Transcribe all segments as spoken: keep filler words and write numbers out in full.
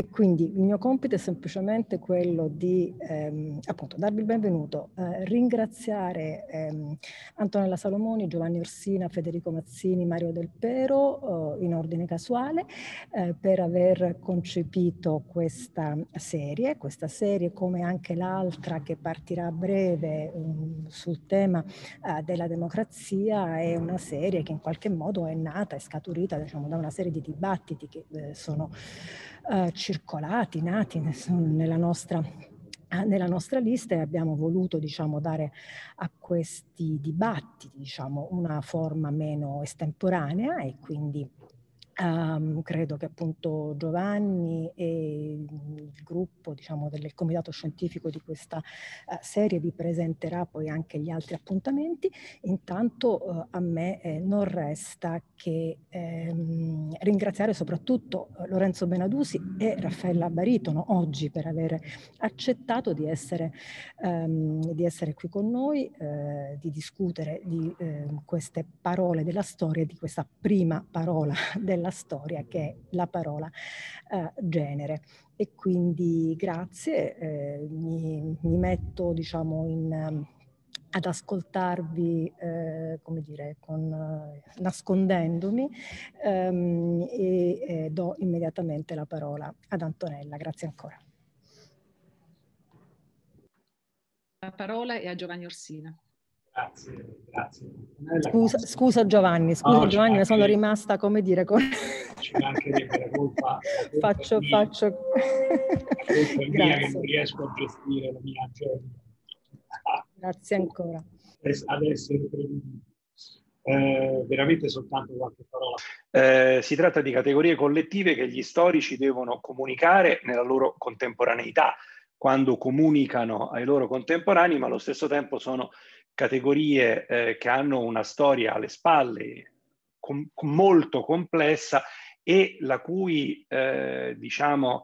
quindi il mio compito è semplicemente quello di ehm, appunto darvi il benvenuto, eh, ringraziare ehm, Antonella Salomoni, Giovanni Orsina, Federico Mazzini, Mario Del Pero, eh, in ordine casuale, eh, per aver concepito questa serie, questa serie come anche l'altra che partirà a breve um, sul tema uh, della democrazia. È una serie che in qualche modo è nata, è scaturita, diciamo, da una serie di dibattiti che eh, sono uh, circolati, nati nella nostra nella nostra lista, e abbiamo voluto, diciamo, dare a questi dibattiti, diciamo, una forma meno estemporanea, e quindi Um, credo che appunto Giovanni e il gruppo, diciamo, del comitato scientifico di questa uh, serie vi presenterà poi anche gli altri appuntamenti. Intanto uh, a me eh, non resta che ehm, ringraziare soprattutto uh, Lorenzo Benadusi e Raffaella Baritono oggi per aver accettato di essere, um, di essere qui con noi, eh, di discutere di eh, queste parole della storia, di questa prima parola della storia, che è la parola eh, genere. E quindi grazie, eh, mi, mi metto, diciamo, in, um, ad ascoltarvi, eh, come dire, con, eh, nascondendomi, ehm, e eh, do immediatamente la parola ad Antonella. Grazie ancora. La parola è a Giovanni Orsina. Grazie, grazie. Scusa, scusa Giovanni, scusa no, Giovanni, ma sono rimasta, come dire, con... ci mancherebbe la colpa, la colpa faccio, mia, faccio... la colpa è mia che non riesco a gestire la mia agenda. Grazie ancora. Ad essere prevenuto. Eh, veramente soltanto qualche parola. Eh, si tratta di categorie collettive che gli storici devono comunicare nella loro contemporaneità, quando comunicano ai loro contemporanei, ma allo stesso tempo sono categorie eh, che hanno una storia alle spalle com molto complessa e la cui, eh, diciamo,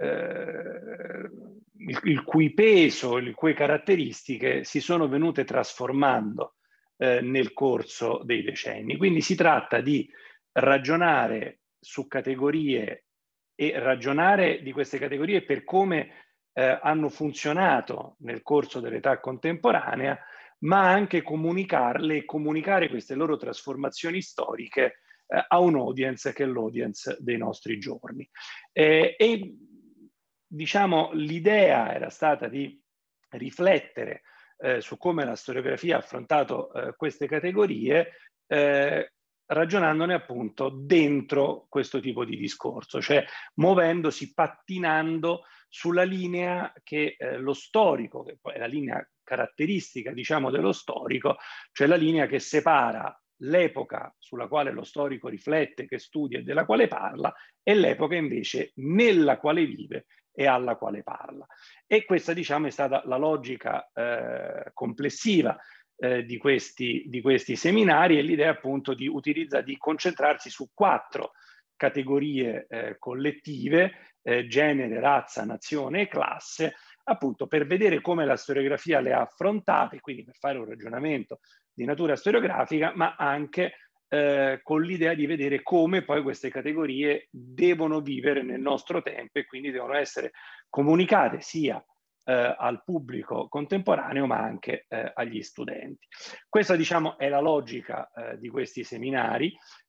eh, il, il cui peso, le cui caratteristiche si sono venute trasformando eh, nel corso dei decenni. Quindi si tratta di ragionare su categorie e ragionare di queste categorie per come eh, hanno funzionato nel corso dell'età contemporanea, ma anche comunicarle e comunicare queste loro trasformazioni storiche eh, a un audience che è l'audience dei nostri giorni. Eh, e diciamo l'idea era stata di riflettere eh, su come la storiografia ha affrontato eh, queste categorie, eh, ragionandone appunto dentro questo tipo di discorso, cioè muovendosi, pattinando sulla linea che eh, lo storico, che poi è la linea caratteristica, diciamo, dello storico, cioè la linea che separa l'epoca sulla quale lo storico riflette, che studia e della quale parla, e l'epoca invece nella quale vive e alla quale parla. E questa, diciamo, è stata la logica eh, complessiva eh, di, questi, di questi seminari, e l'idea appunto di utilizzare, di concentrarsi su quattro categorie eh, collettive, eh, genere, razza, nazione e classe, appunto per vedere come la storiografia le ha affrontate, quindi per fare un ragionamento di natura storiografica, ma anche eh, con l'idea di vedere come poi queste categorie devono vivere nel nostro tempo e quindi devono essere comunicate sia eh, al pubblico contemporaneo ma anche eh, agli studenti. Questa, diciamo, è la logica eh, di questi seminari.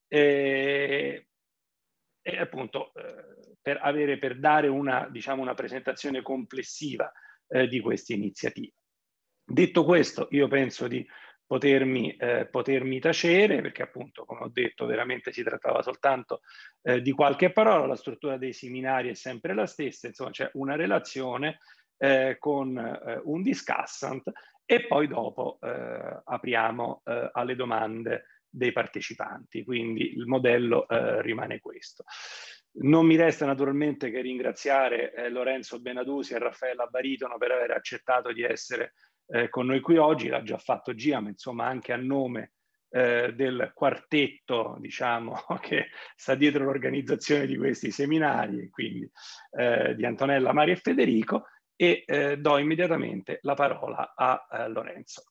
Eh, e appunto eh, per, avere, per dare una, diciamo, una presentazione complessiva eh, di queste iniziative. Detto questo, io penso di potermi, eh, potermi tacere, perché appunto, come ho detto, veramente si trattava soltanto eh, di qualche parola. La struttura dei seminari è sempre la stessa, insomma c'è una relazione eh, con eh, un discussant e poi dopo eh, apriamo eh, alle domande dei partecipanti, quindi il modello eh, rimane questo. Non mi resta naturalmente che ringraziare eh, Lorenzo Benadusi e Raffaella Baritono per aver accettato di essere eh, con noi qui oggi. L'ha già fatto Gia, ma insomma anche a nome eh, del quartetto, diciamo, che sta dietro l'organizzazione di questi seminari, quindi eh, di Antonella, Maria e Federico, e eh, do immediatamente la parola a eh, Lorenzo.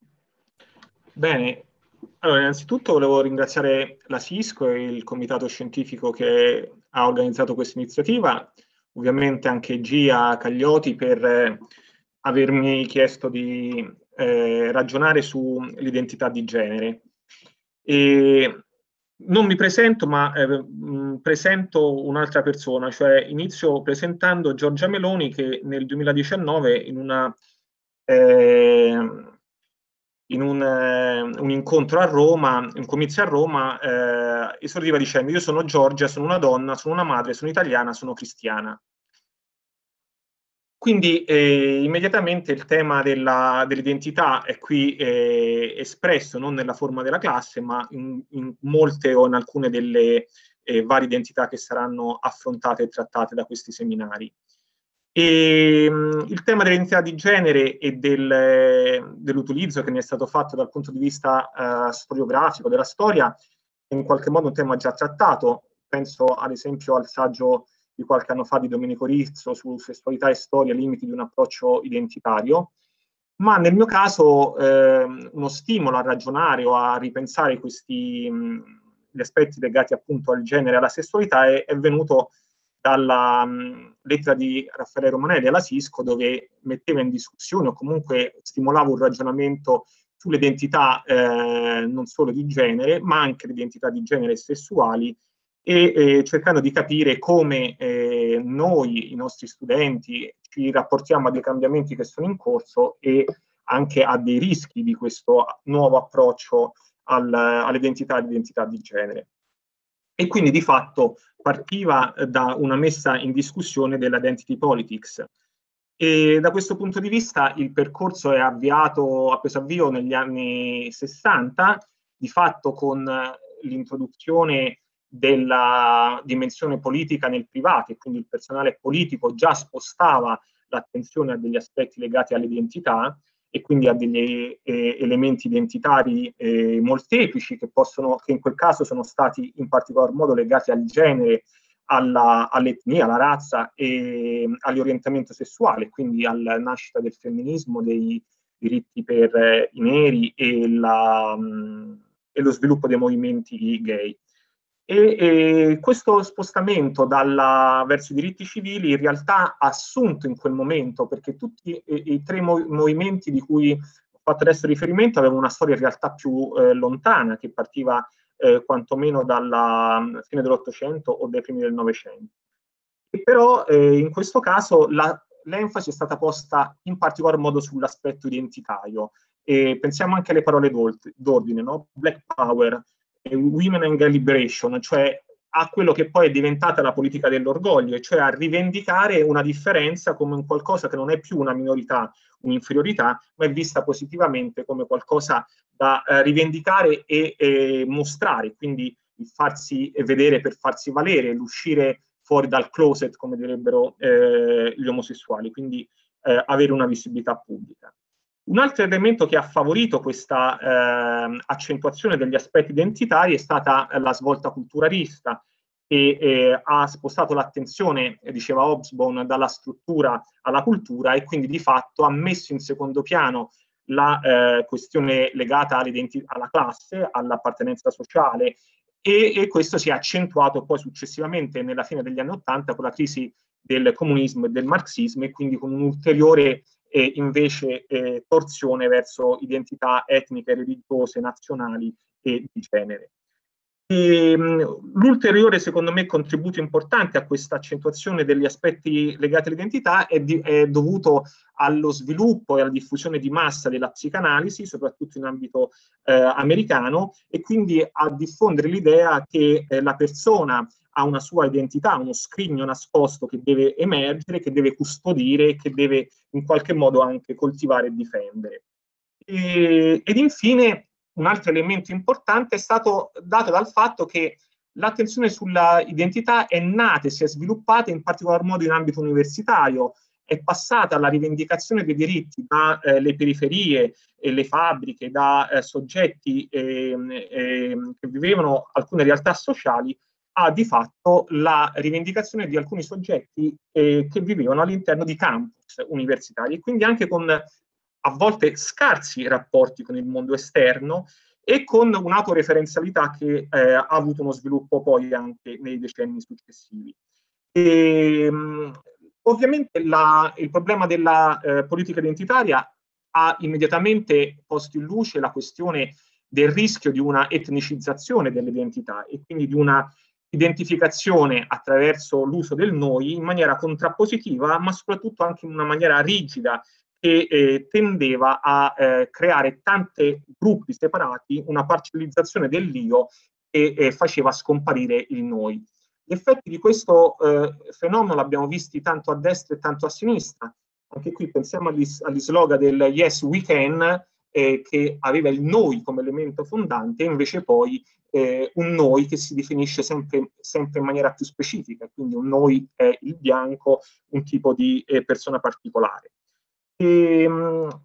Bene. Allora, innanzitutto volevo ringraziare la SISCO e il comitato scientifico che ha organizzato questa iniziativa. ovviamente anche Gia Caglioti per eh, avermi chiesto di eh, ragionare sull'identità di genere. E non mi presento, ma eh, mh, presento un'altra persona, cioè inizio presentando Giorgia Meloni, che nel duemiladiciannove in una eh, in un, eh, un incontro a Roma, un comizio a Roma, eh, esordiva dicendo: io sono Giorgia, sono una donna, sono una madre, sono italiana, sono cristiana. Quindi eh, immediatamente il tema dell'identità è qui eh, espresso non nella forma della classe, ma in, in molte o in alcune delle eh, varie identità che saranno affrontate e trattate da questi seminari. E, mh, il tema dell'identità di genere e del, dell'utilizzo che ne è stato fatto dal punto di vista eh, storiografico della storia è in qualche modo un tema già trattato. Penso ad esempio al saggio di qualche anno fa di Domenico Rizzo su sessualità e storia, limiti di un approccio identitario, ma nel mio caso eh, uno stimolo a ragionare o a ripensare questi mh, gli aspetti legati appunto al genere e alla sessualità è, è venuto dalla mh, lettera di Raffaele Romanelli alla Sisco, dove metteva in discussione o comunque stimolava un ragionamento sulle identità eh, non solo di genere, ma anche le identità di genere e sessuali, e eh, cercando di capire come eh, noi, i nostri studenti, ci rapportiamo a dei cambiamenti che sono in corso e anche a dei rischi di questo nuovo approccio al, all'identità e all'identità di genere. E quindi di fatto partiva da una messa in discussione dell'identity politics. E da questo punto di vista il percorso è avviato, ha preso avvio negli anni sessanta, di fatto con l'introduzione della dimensione politica nel privato, e quindi il personale politico già spostava l'attenzione a degli aspetti legati all'identità e quindi a degli eh, elementi identitari eh, molteplici che possono, che in quel caso sono stati in particolar modo legati al genere, alla, all'etnia, alla razza e all'orientamento sessuale, quindi alla nascita del femminismo, dei diritti per eh, i neri e, la, mh, e lo sviluppo dei movimenti gay. E, e questo spostamento dalla, verso i diritti civili in realtà ha assunto in quel momento, perché tutti i, i tre mov movimenti di cui ho fatto adesso riferimento avevano una storia in realtà più eh, lontana, che partiva eh, quantomeno dalla fine dell'Ottocento o dai primi del Novecento. E però eh, in questo caso l'enfasi è stata posta in particolar modo sull'aspetto identitario. E pensiamo anche alle parole d'ordine, no? Black Power, Women and Girl Liberation, cioè a quello che poi è diventata la politica dell'orgoglio, e cioè a rivendicare una differenza come un qualcosa che non è più una minorità, un'inferiorità, ma è vista positivamente come qualcosa da eh, rivendicare e eh, mostrare, quindi il farsi vedere per farsi valere, l'uscire fuori dal closet, come direbbero eh, gli omosessuali, quindi eh, avere una visibilità pubblica. Un altro elemento che ha favorito questa eh, accentuazione degli aspetti identitari è stata la svolta culturalista, che eh, ha spostato l'attenzione, diceva Hobsbawm, dalla struttura alla cultura, e quindi di fatto ha messo in secondo piano la eh, questione legata alla classe, all'appartenenza sociale, e, e questo si è accentuato poi successivamente nella fine degli anni Ottanta con la crisi del comunismo e del marxismo, e quindi con un ulteriore e invece eh, torsione verso identità etniche, religiose, nazionali e di genere. L'ulteriore, secondo me, contributo importante a questa accentuazione degli aspetti legati all'identità è, è dovuto allo sviluppo e alla diffusione di massa della psicanalisi, soprattutto in ambito eh, americano, e quindi a diffondere l'idea che eh, la persona ha una sua identità, uno scrigno nascosto che deve emergere, che deve custodire, che deve in qualche modo anche coltivare e difendere. E, ed infine un altro elemento importante è stato dato dal fatto che l'attenzione sulla identità è nata e si è sviluppata in particolar modo in ambito universitario, è passata alla rivendicazione dei diritti dalle eh, periferie e le fabbriche, da eh, soggetti eh, eh, che vivevano alcune realtà sociali, a di fatto la rivendicazione di alcuni soggetti eh, che vivevano all'interno di campus universitari, e quindi anche con a volte scarsi rapporti con il mondo esterno e con un'autoreferenzialità che eh, ha avuto uno sviluppo poi anche nei decenni successivi. E, mh, ovviamente la, il problema della eh, politica identitaria ha immediatamente posto in luce la questione del rischio di una etnicizzazione dell'identità e quindi di una identificazione attraverso l'uso del noi in maniera contrappositiva, ma soprattutto anche in una maniera rigida che eh, tendeva a eh, creare tanti gruppi separati, una parcellizzazione dell'io e eh, faceva scomparire il noi. Gli effetti di questo eh, fenomeno l'abbiamo visti tanto a destra e tanto a sinistra. Anche qui pensiamo agli, agli slogan del Yes We Can, eh, che aveva il noi come elemento fondante, e invece poi eh, un noi che si definisce sempre, sempre in maniera più specifica, quindi un noi è il bianco, un tipo di eh, persona particolare. E, mh,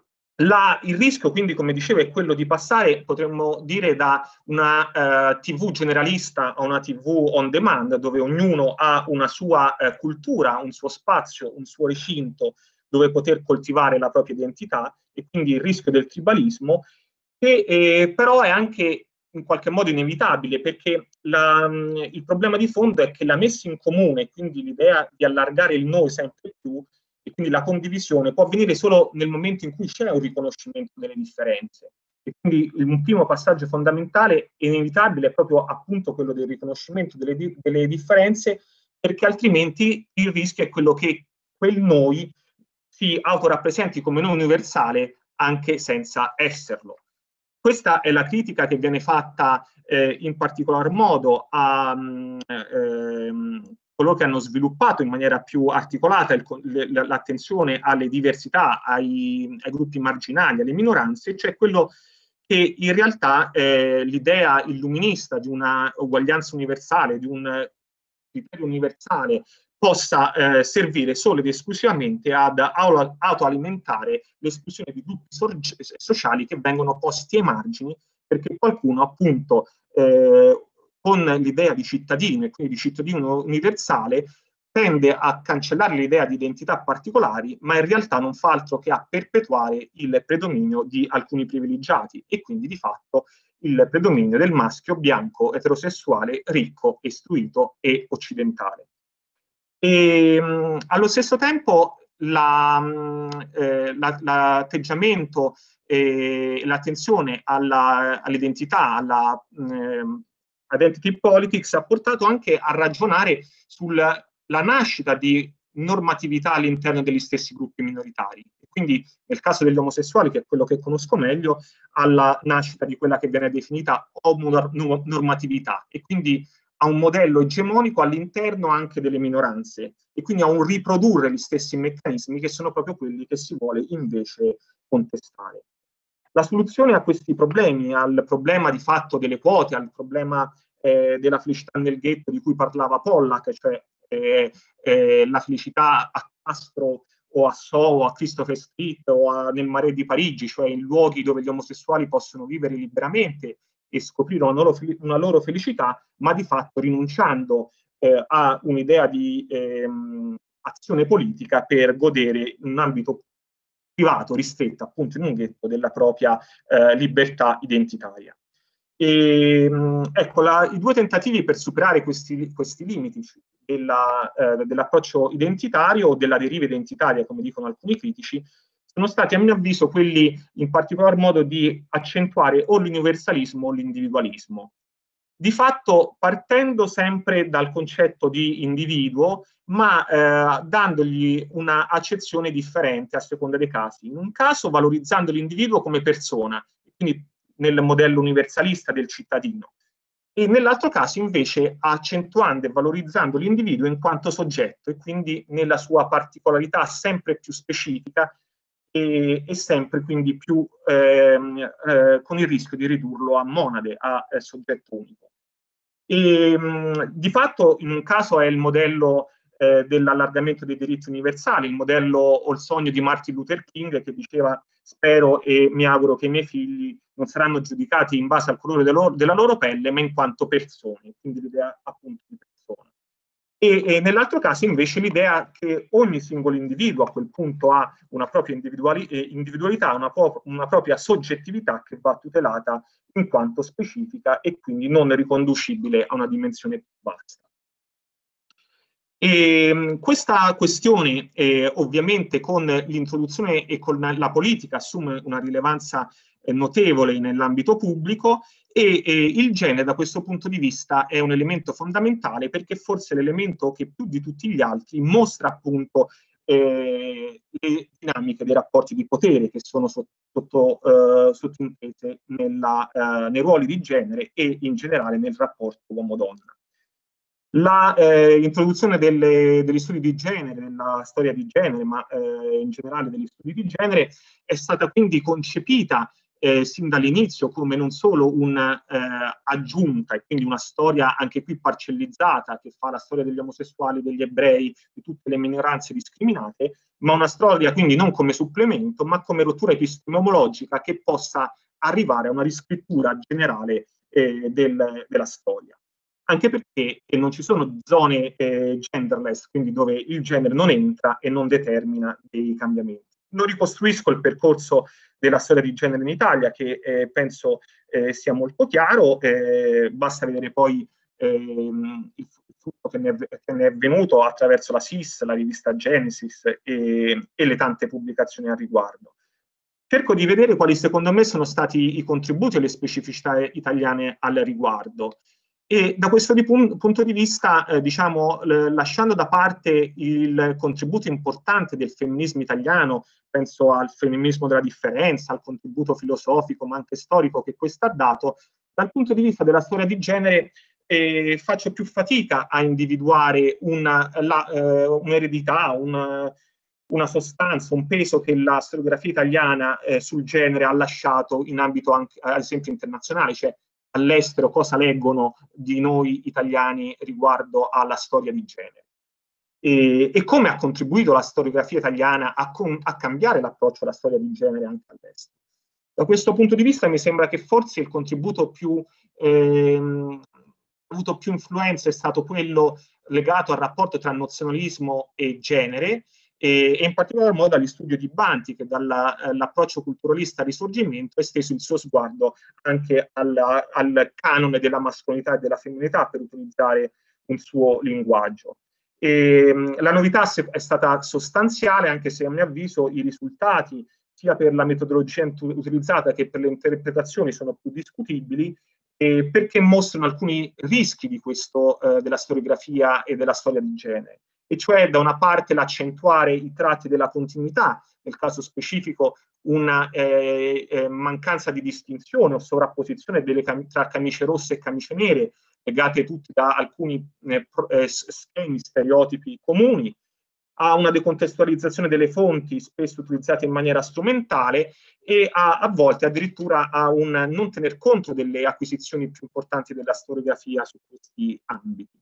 La, il rischio, quindi, come dicevo, è quello di passare, potremmo dire, da una uh, tivù generalista a una tivù on demand, dove ognuno ha una sua uh, cultura, un suo spazio, un suo recinto dove poter coltivare la propria identità, e quindi il rischio del tribalismo, che eh, però è anche in qualche modo inevitabile, perché la, mh, il problema di fondo è che la messa in comune, quindi l'idea di allargare il noi sempre più, e quindi la condivisione può avvenire solo nel momento in cui c'è un riconoscimento delle differenze. E quindi un primo passaggio fondamentale e inevitabile è proprio appunto quello del riconoscimento delle, di delle differenze, perché altrimenti il rischio è quello che quel noi si autorappresenti come non universale anche senza esserlo. Questa è la critica che viene fatta eh, in particolar modo a mh, ehm, coloro che hanno sviluppato in maniera più articolata l'attenzione alle diversità, ai, ai gruppi marginali, alle minoranze, cioè quello che in realtà eh, l'idea illuminista di una uguaglianza universale, di un criterio universale, possa eh, servire solo ed esclusivamente ad autoalimentare l'esclusione di gruppi so sociali che vengono posti ai margini, perché qualcuno appunto eh, con l'idea di cittadino e quindi di cittadino universale tende a cancellare l'idea di identità particolari, ma in realtà non fa altro che a perpetuare il predominio di alcuni privilegiati e quindi di fatto il predominio del maschio bianco, eterosessuale, ricco, istruito e occidentale. E, mh, allo stesso tempo l'atteggiamento e l'attenzione all'identità, alla, all identity politics ha portato anche a ragionare sulla nascita di normatività all'interno degli stessi gruppi minoritari. Quindi nel caso degli omosessuali, che è quello che conosco meglio, alla nascita di quella che viene definita omonormatività, e quindi a un modello egemonico all'interno anche delle minoranze, e quindi a un riprodurre gli stessi meccanismi che sono proprio quelli che si vuole invece contestare. La soluzione a questi problemi, al problema di fatto delle quote, al problema eh, della felicità nel ghetto di cui parlava Pollack, cioè eh, eh, la felicità a Castro o a Soho, a Christopher Street o a, nel Marais di Parigi, cioè in luoghi dove gli omosessuali possono vivere liberamente e scoprire una loro, una loro felicità, ma di fatto rinunciando eh, a un'idea di ehm, azione politica per godere in un ambito privato, ristretto appunto in un ghetto, della propria eh, libertà identitaria. E, mh, ecco, la, i due tentativi per superare questi, questi limiti della, eh, dell'approccio identitario o della deriva identitaria, come dicono alcuni critici, sono stati a mio avviso quelli in particolar modo di accentuare o l'universalismo o l'individualismo. Di fatto partendo sempre dal concetto di individuo, ma eh, dandogli una accezione differente a seconda dei casi. In un caso valorizzando l'individuo come persona, quindi nel modello universalista del cittadino, e nell'altro caso invece accentuando e valorizzando l'individuo in quanto soggetto, e quindi nella sua particolarità sempre più specifica e, e sempre quindi più ehm, eh, con il rischio di ridurlo a monade, a, a soggetto unico. E, mh, di fatto in un caso è il modello eh, dell'allargamento dei diritti universali, il modello o il sogno di Martin Luther King, che diceva: spero e mi auguro che i miei figli non saranno giudicati in base al colore della loro, della loro pelle, ma in quanto persone, quindi l'idea appunto di persona. E, e nell'altro caso invece l'idea che ogni singolo individuo a quel punto ha una propria individuali, eh, individualità, una, una propria soggettività che va tutelata in quanto specifica e quindi non riconducibile a una dimensione più vasta. E questa questione eh, ovviamente con l'introduzione e con la politica assume una rilevanza eh, notevole nell'ambito pubblico e eh, il genere da questo punto di vista è un elemento fondamentale, perché forse è l'elemento che più di tutti gli altri mostra appunto eh, le dinamiche dei rapporti di potere che sono sotto, eh, sottintese nella, eh, nei ruoli di genere e in generale nel rapporto uomo-donna. L'introduzione eh, degli studi di genere, della storia di genere, ma eh, in generale degli studi di genere, è stata quindi concepita eh, sin dall'inizio come non solo un'aggiunta, eh, e quindi una storia anche qui parcellizzata che fa la storia degli omosessuali, degli ebrei, di tutte le minoranze discriminate, ma una storia quindi non come supplemento, ma come rottura epistemologica che possa arrivare a una riscrittura generale eh, del, della storia. Anche perché non ci sono zone eh, genderless, quindi dove il genere non entra e non determina dei cambiamenti. Non ricostruisco il percorso della storia di genere in Italia, che eh, penso eh, sia molto chiaro, eh, basta vedere poi eh, il frutto che ne, è, che ne è venuto attraverso la S I S, la rivista Genesis e, e le tante pubblicazioni al riguardo. Cerco di vedere quali secondo me sono stati i contributi e le specificità italiane al riguardo. E da questo di pun punto di vista, eh, diciamo, lasciando da parte il contributo importante del femminismo italiano, penso al femminismo della differenza, al contributo filosofico ma anche storico che questo ha dato, dal punto di vista della storia di genere eh, faccio più fatica a individuare un'eredità, un una, una sostanza, un peso che la storiografia italiana eh, sul genere ha lasciato in ambito anche, ad esempio, internazionale, cioè all'estero cosa leggono di noi italiani riguardo alla storia di genere e, e come ha contribuito la storiografia italiana a, a cambiare l'approccio alla storia di genere anche all'estero. Da questo punto di vista mi sembra che forse il contributo più ehm, avuto più influenza è stato quello legato al rapporto tra nazionalismo e genere, e in particolar modo agli studi di Banti, che dall'approccio culturalista al Risorgimento ha esteso il suo sguardo anche alla, al canone della mascolinità e della femminilità, per utilizzare un suo linguaggio. E, la novità è stata sostanziale, anche se a mio avviso i risultati, sia per la metodologia utilizzata che per le interpretazioni, sono più discutibili, eh, perché mostrano alcuni rischi di questo, eh, della storiografia e della storia di genere. E cioè da una parte l'accentuare i tratti della continuità, nel caso specifico una eh, eh, mancanza di distinzione o sovrapposizione delle cam tra camicie rosse e camicie nere, legate tutte da alcuni eh, eh, schemi, stereotipi comuni, a una decontestualizzazione delle fonti spesso utilizzate in maniera strumentale e a, a volte addirittura a un non tener conto delle acquisizioni più importanti della storiografia su questi ambiti.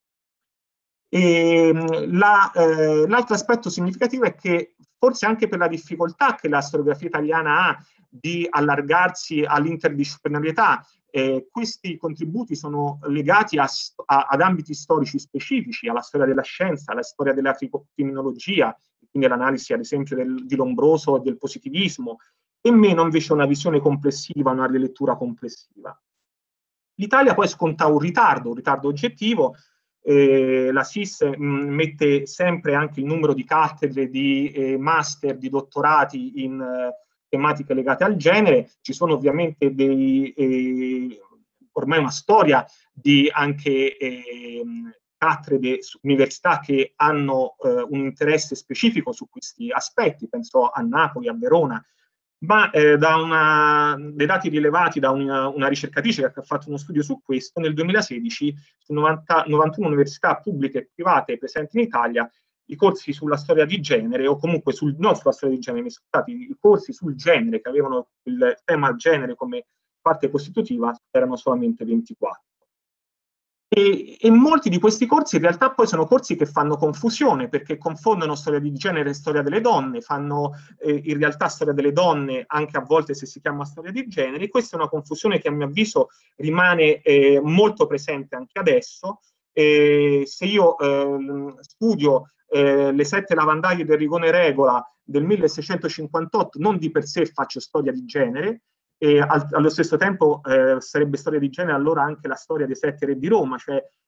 L'altro eh, aspetto significativo è che forse anche per la difficoltà che la storiografia italiana ha di allargarsi all'interdisciplinarietà, eh, questi contributi sono legati a, a, ad ambiti storici specifici, alla storia della scienza, alla storia della criminologia, quindi all'analisi ad esempio del, di Lombroso e del positivismo, e meno invece una visione complessiva, una rilettura complessiva. L'Italia poi sconta un ritardo, un ritardo oggettivo. Eh, la S I S mh, mette sempre anche il numero di cattedre, di eh, master, di dottorati in eh, tematiche legate al genere. Ci sono ovviamente dei, eh, ormai una storia di anche eh, cattedre, università che hanno eh, un interesse specifico su questi aspetti, penso a Napoli, a Verona, ma eh, da una, dei dati rilevati da una, una ricercatrice che ha fatto uno studio su questo, nel duemilasedici su novanta, novantuno università pubbliche e private presenti in Italia, i corsi sulla storia di genere, o comunque sul, non sulla storia di genere, scusate, i corsi sul genere che avevano il tema genere come parte costitutiva erano solamente ventiquattro. E, e molti di questi corsi in realtà poi sono corsi che fanno confusione, perché confondono storia di genere e storia delle donne, fanno eh, in realtà storia delle donne anche a volte se si chiama storia di genere, e questa è una confusione che a mio avviso rimane eh, molto presente anche adesso. Eh, se io eh, studio eh, le sette lavandaie del Rigone Regola del milleseicentocinquantotto, non di per sé faccio storia di genere, e al, allo stesso tempo eh, sarebbe storia di genere allora anche la storia dei sette re di Roma, cioè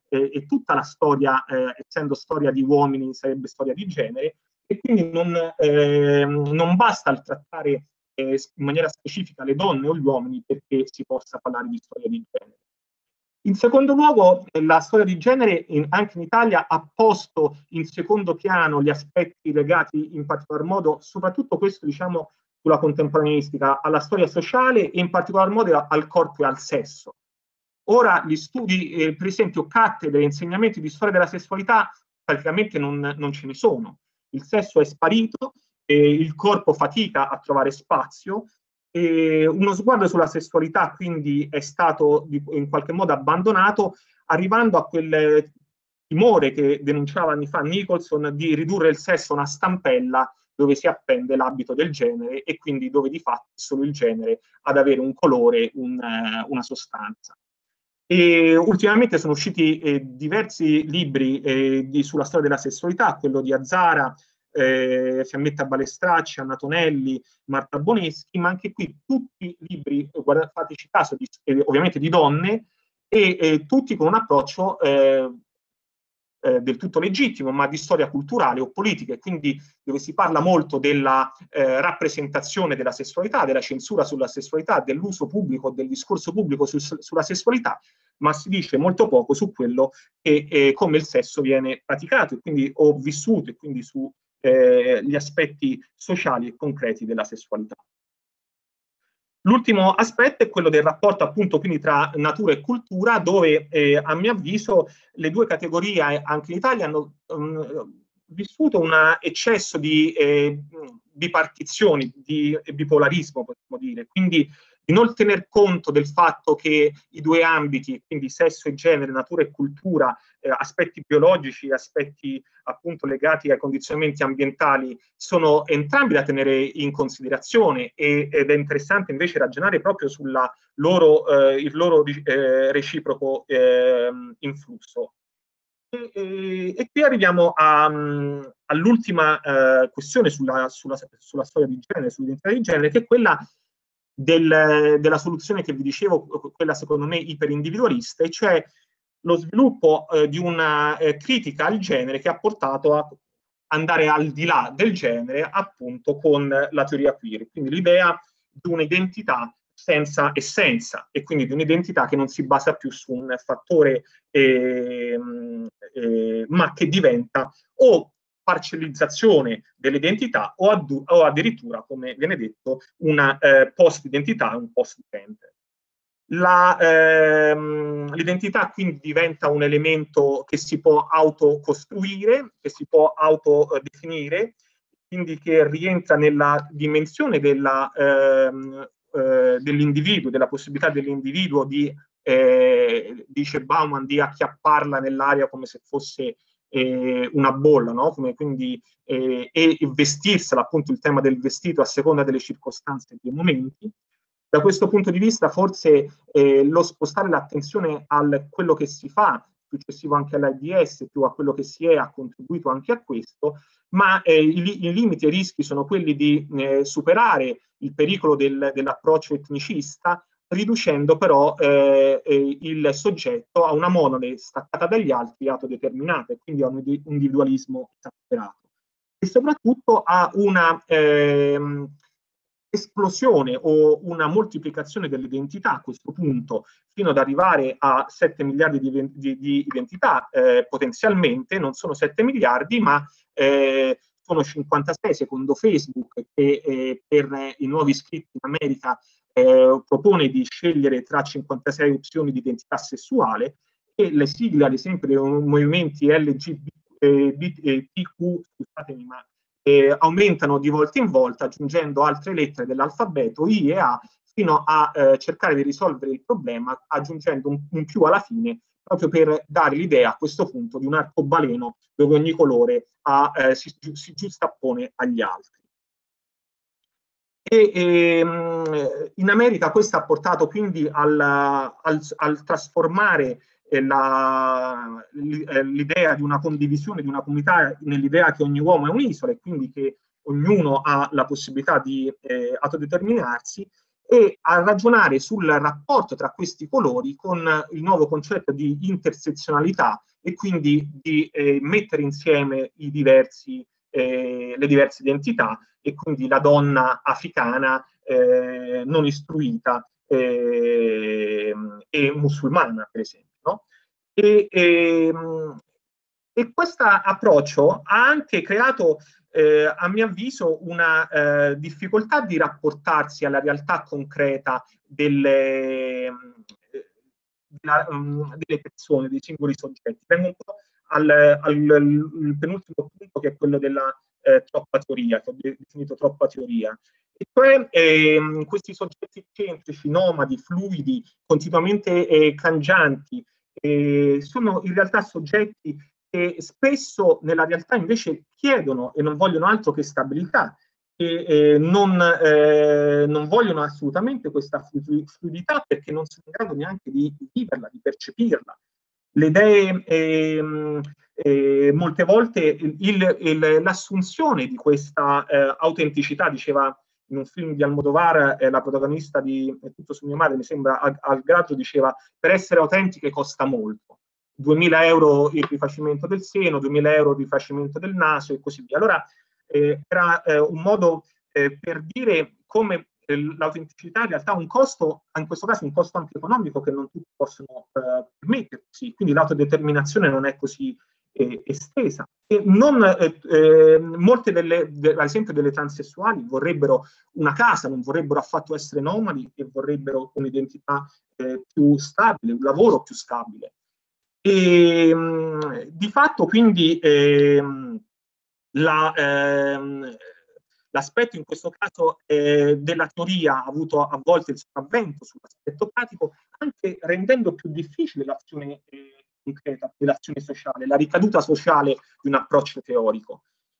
eh, e tutta la storia, eh, essendo storia di uomini, sarebbe storia di genere, e quindi non, eh, non basta il trattare eh, in maniera specifica le donne o gli uomini perché si possa parlare di storia di genere. In secondo luogo, la storia di genere in, anche in Italia ha posto in secondo piano gli aspetti legati in particolar modo, soprattutto questo diciamo sulla contemporaneistica, alla storia sociale e in particolar modo al corpo e al sesso. Ora gli studi, eh, per esempio cattedre e insegnamenti di storia della sessualità praticamente non, non ce ne sono. Il sesso è sparito, eh, il corpo fatica a trovare spazio, e uno sguardo sulla sessualità quindi è stato in qualche modo abbandonato, arrivando a quel timore che denunciava anni fa Nicholson di ridurre il sesso a una stampella dove si appende l'abito del genere e quindi dove di fatto è solo il genere ad avere un colore, un, uh, una sostanza. E ultimamente sono usciti eh, diversi libri eh, di, sulla storia della sessualità, quello di Azzara, eh, Fiammetta Balestracci, Anna Tonelli, Marta Boneschi, ma anche qui tutti libri, guardate, fateci caso, di, eh, ovviamente di donne, e eh, tutti con un approccio eh, eh, del tutto legittimo, ma di storia culturale o politica, e quindi dove si parla molto della eh, rappresentazione della sessualità, della censura sulla sessualità, dell'uso pubblico, del discorso pubblico su, sulla sessualità, ma si dice molto poco su quello che eh, come il sesso viene praticato, e quindi o vissuto, e quindi su eh, gli aspetti sociali e concreti della sessualità. L'ultimo aspetto è quello del rapporto appunto quindi tra natura e cultura, dove eh, a mio avviso le due categorie anche in Italia hanno um, vissuto un eccesso di eh, bipartizioni, di bipolarismo, possiamo dire, quindi di non tener conto del fatto che i due ambiti, quindi sesso e genere, natura e cultura, eh, aspetti biologici, aspetti appunto legati ai condizionamenti ambientali, sono entrambi da tenere in considerazione, e, ed è interessante invece ragionare proprio sulla loro, eh, il loro eh, reciproco eh, influsso. E, e, e qui arriviamo all'ultima eh, questione sulla, sulla, sulla storia di genere, sull'identità di genere, che è quella Del, della soluzione che vi dicevo, quella secondo me iperindividualista, e cioè lo sviluppo eh, di una eh, critica al genere che ha portato a andare al di là del genere appunto con la teoria queer, quindi l'idea di un'identità senza essenza, e quindi di un'identità che non si basa più su un fattore eh, eh, ma che diventa o parcellizzazione dell'identità o, o addirittura, come viene detto, una eh, post-identità, un post-gender. Ehm, l'identità quindi diventa un elemento che si può autocostruire, che si può autodefinire, quindi che rientra nella dimensione della, ehm, eh, dell'individuo, della possibilità dell'individuo di, eh, dice Bauman, di acchiapparla nell'aria come se fosse Eh, una bolla, no? Come quindi, eh, e vestirsela, appunto il tema del vestito a seconda delle circostanze e dei momenti. Da questo punto di vista forse eh, lo spostare l'attenzione a quello che si fa, successivo anche all'AIDS, più a quello che si è, ha contribuito anche a questo, ma eh, i, i limiti e i rischi sono quelli di eh, superare il pericolo del, dell'approccio etnicista, riducendo però eh, eh, il soggetto a una monade staccata dagli altri, autodeterminata, e quindi a un individualismo esasperato. E soprattutto a una ehm, esplosione o una moltiplicazione dell'identità a questo punto, fino ad arrivare a sette miliardi di, di, di identità eh, potenzialmente. Non sono sette miliardi, ma eh, sono cinquantasei secondo Facebook, che eh, per i nuovi iscritti in America Eh, propone di scegliere tra cinquantasei opzioni di identità sessuale, e le sigle, ad esempio, dei movimenti L G B T Q, scusatemi, ma eh, aumentano di volta in volta, aggiungendo altre lettere dell'alfabeto I e A, fino a eh, cercare di risolvere il problema, aggiungendo un, un più alla fine, proprio per dare l'idea a questo punto di un arcobaleno dove ogni colore ha, eh, si, si giustappone agli altri. E, ehm, in America questo ha portato quindi al, al, al trasformare eh, l'idea di una condivisione, di una comunità, nell'idea che ogni uomo è un'isola, e quindi che ognuno ha la possibilità di eh, autodeterminarsi, e a ragionare sul rapporto tra questi colori con il nuovo concetto di intersezionalità e quindi di eh, mettere insieme i diversi, eh, le diverse identità, e quindi la donna africana eh, non istruita eh, e musulmana, per esempio, no? E, e, e questo approccio ha anche creato, eh, a mio avviso, una eh, difficoltà di rapportarsi alla realtà concreta delle, della, um, delle persone, dei singoli soggetti. Vengo un po' al, al, al penultimo punto, che è quello della eh, troppa teoria, che ho definito troppa teoria. E cioè eh, questi soggetti eccentrici, nomadi, fluidi, continuamente eh, cangianti, eh, sono in realtà soggetti che spesso nella realtà invece chiedono e non vogliono altro che stabilità, e eh, non, eh, non vogliono assolutamente questa fluidità, perché non sono in grado neanche di viverla, di percepirla. Le idee, eh, eh, molte volte l'assunzione di questa eh, autenticità, diceva in un film di Almodovar, eh, la protagonista di Tutto su mia madre, mi sembra, al, al Graggio, diceva: per essere autentiche costa molto, duemila euro il rifacimento del seno, duemila euro il rifacimento del naso e così via. Allora eh, era eh, un modo eh, per dire come eh, l'autenticità in realtà ha un costo, in questo caso un costo anche economico, che non tutti possono eh, permettersi, quindi l'autodeterminazione non è così eh, estesa. E non, eh, eh, molte delle, de, ad esempio delle transessuali, vorrebbero una casa, non vorrebbero affatto essere nomadi, e vorrebbero un'identità eh, più stabile, un lavoro più stabile. E mh, di fatto quindi ehm, la, ehm, l'aspetto in questo caso eh, della teoria ha avuto a volte il sopravvento sull'aspetto pratico, anche rendendo più difficile l'azione eh, concreta dell'azione sociale, la ricaduta sociale di un approccio teorico.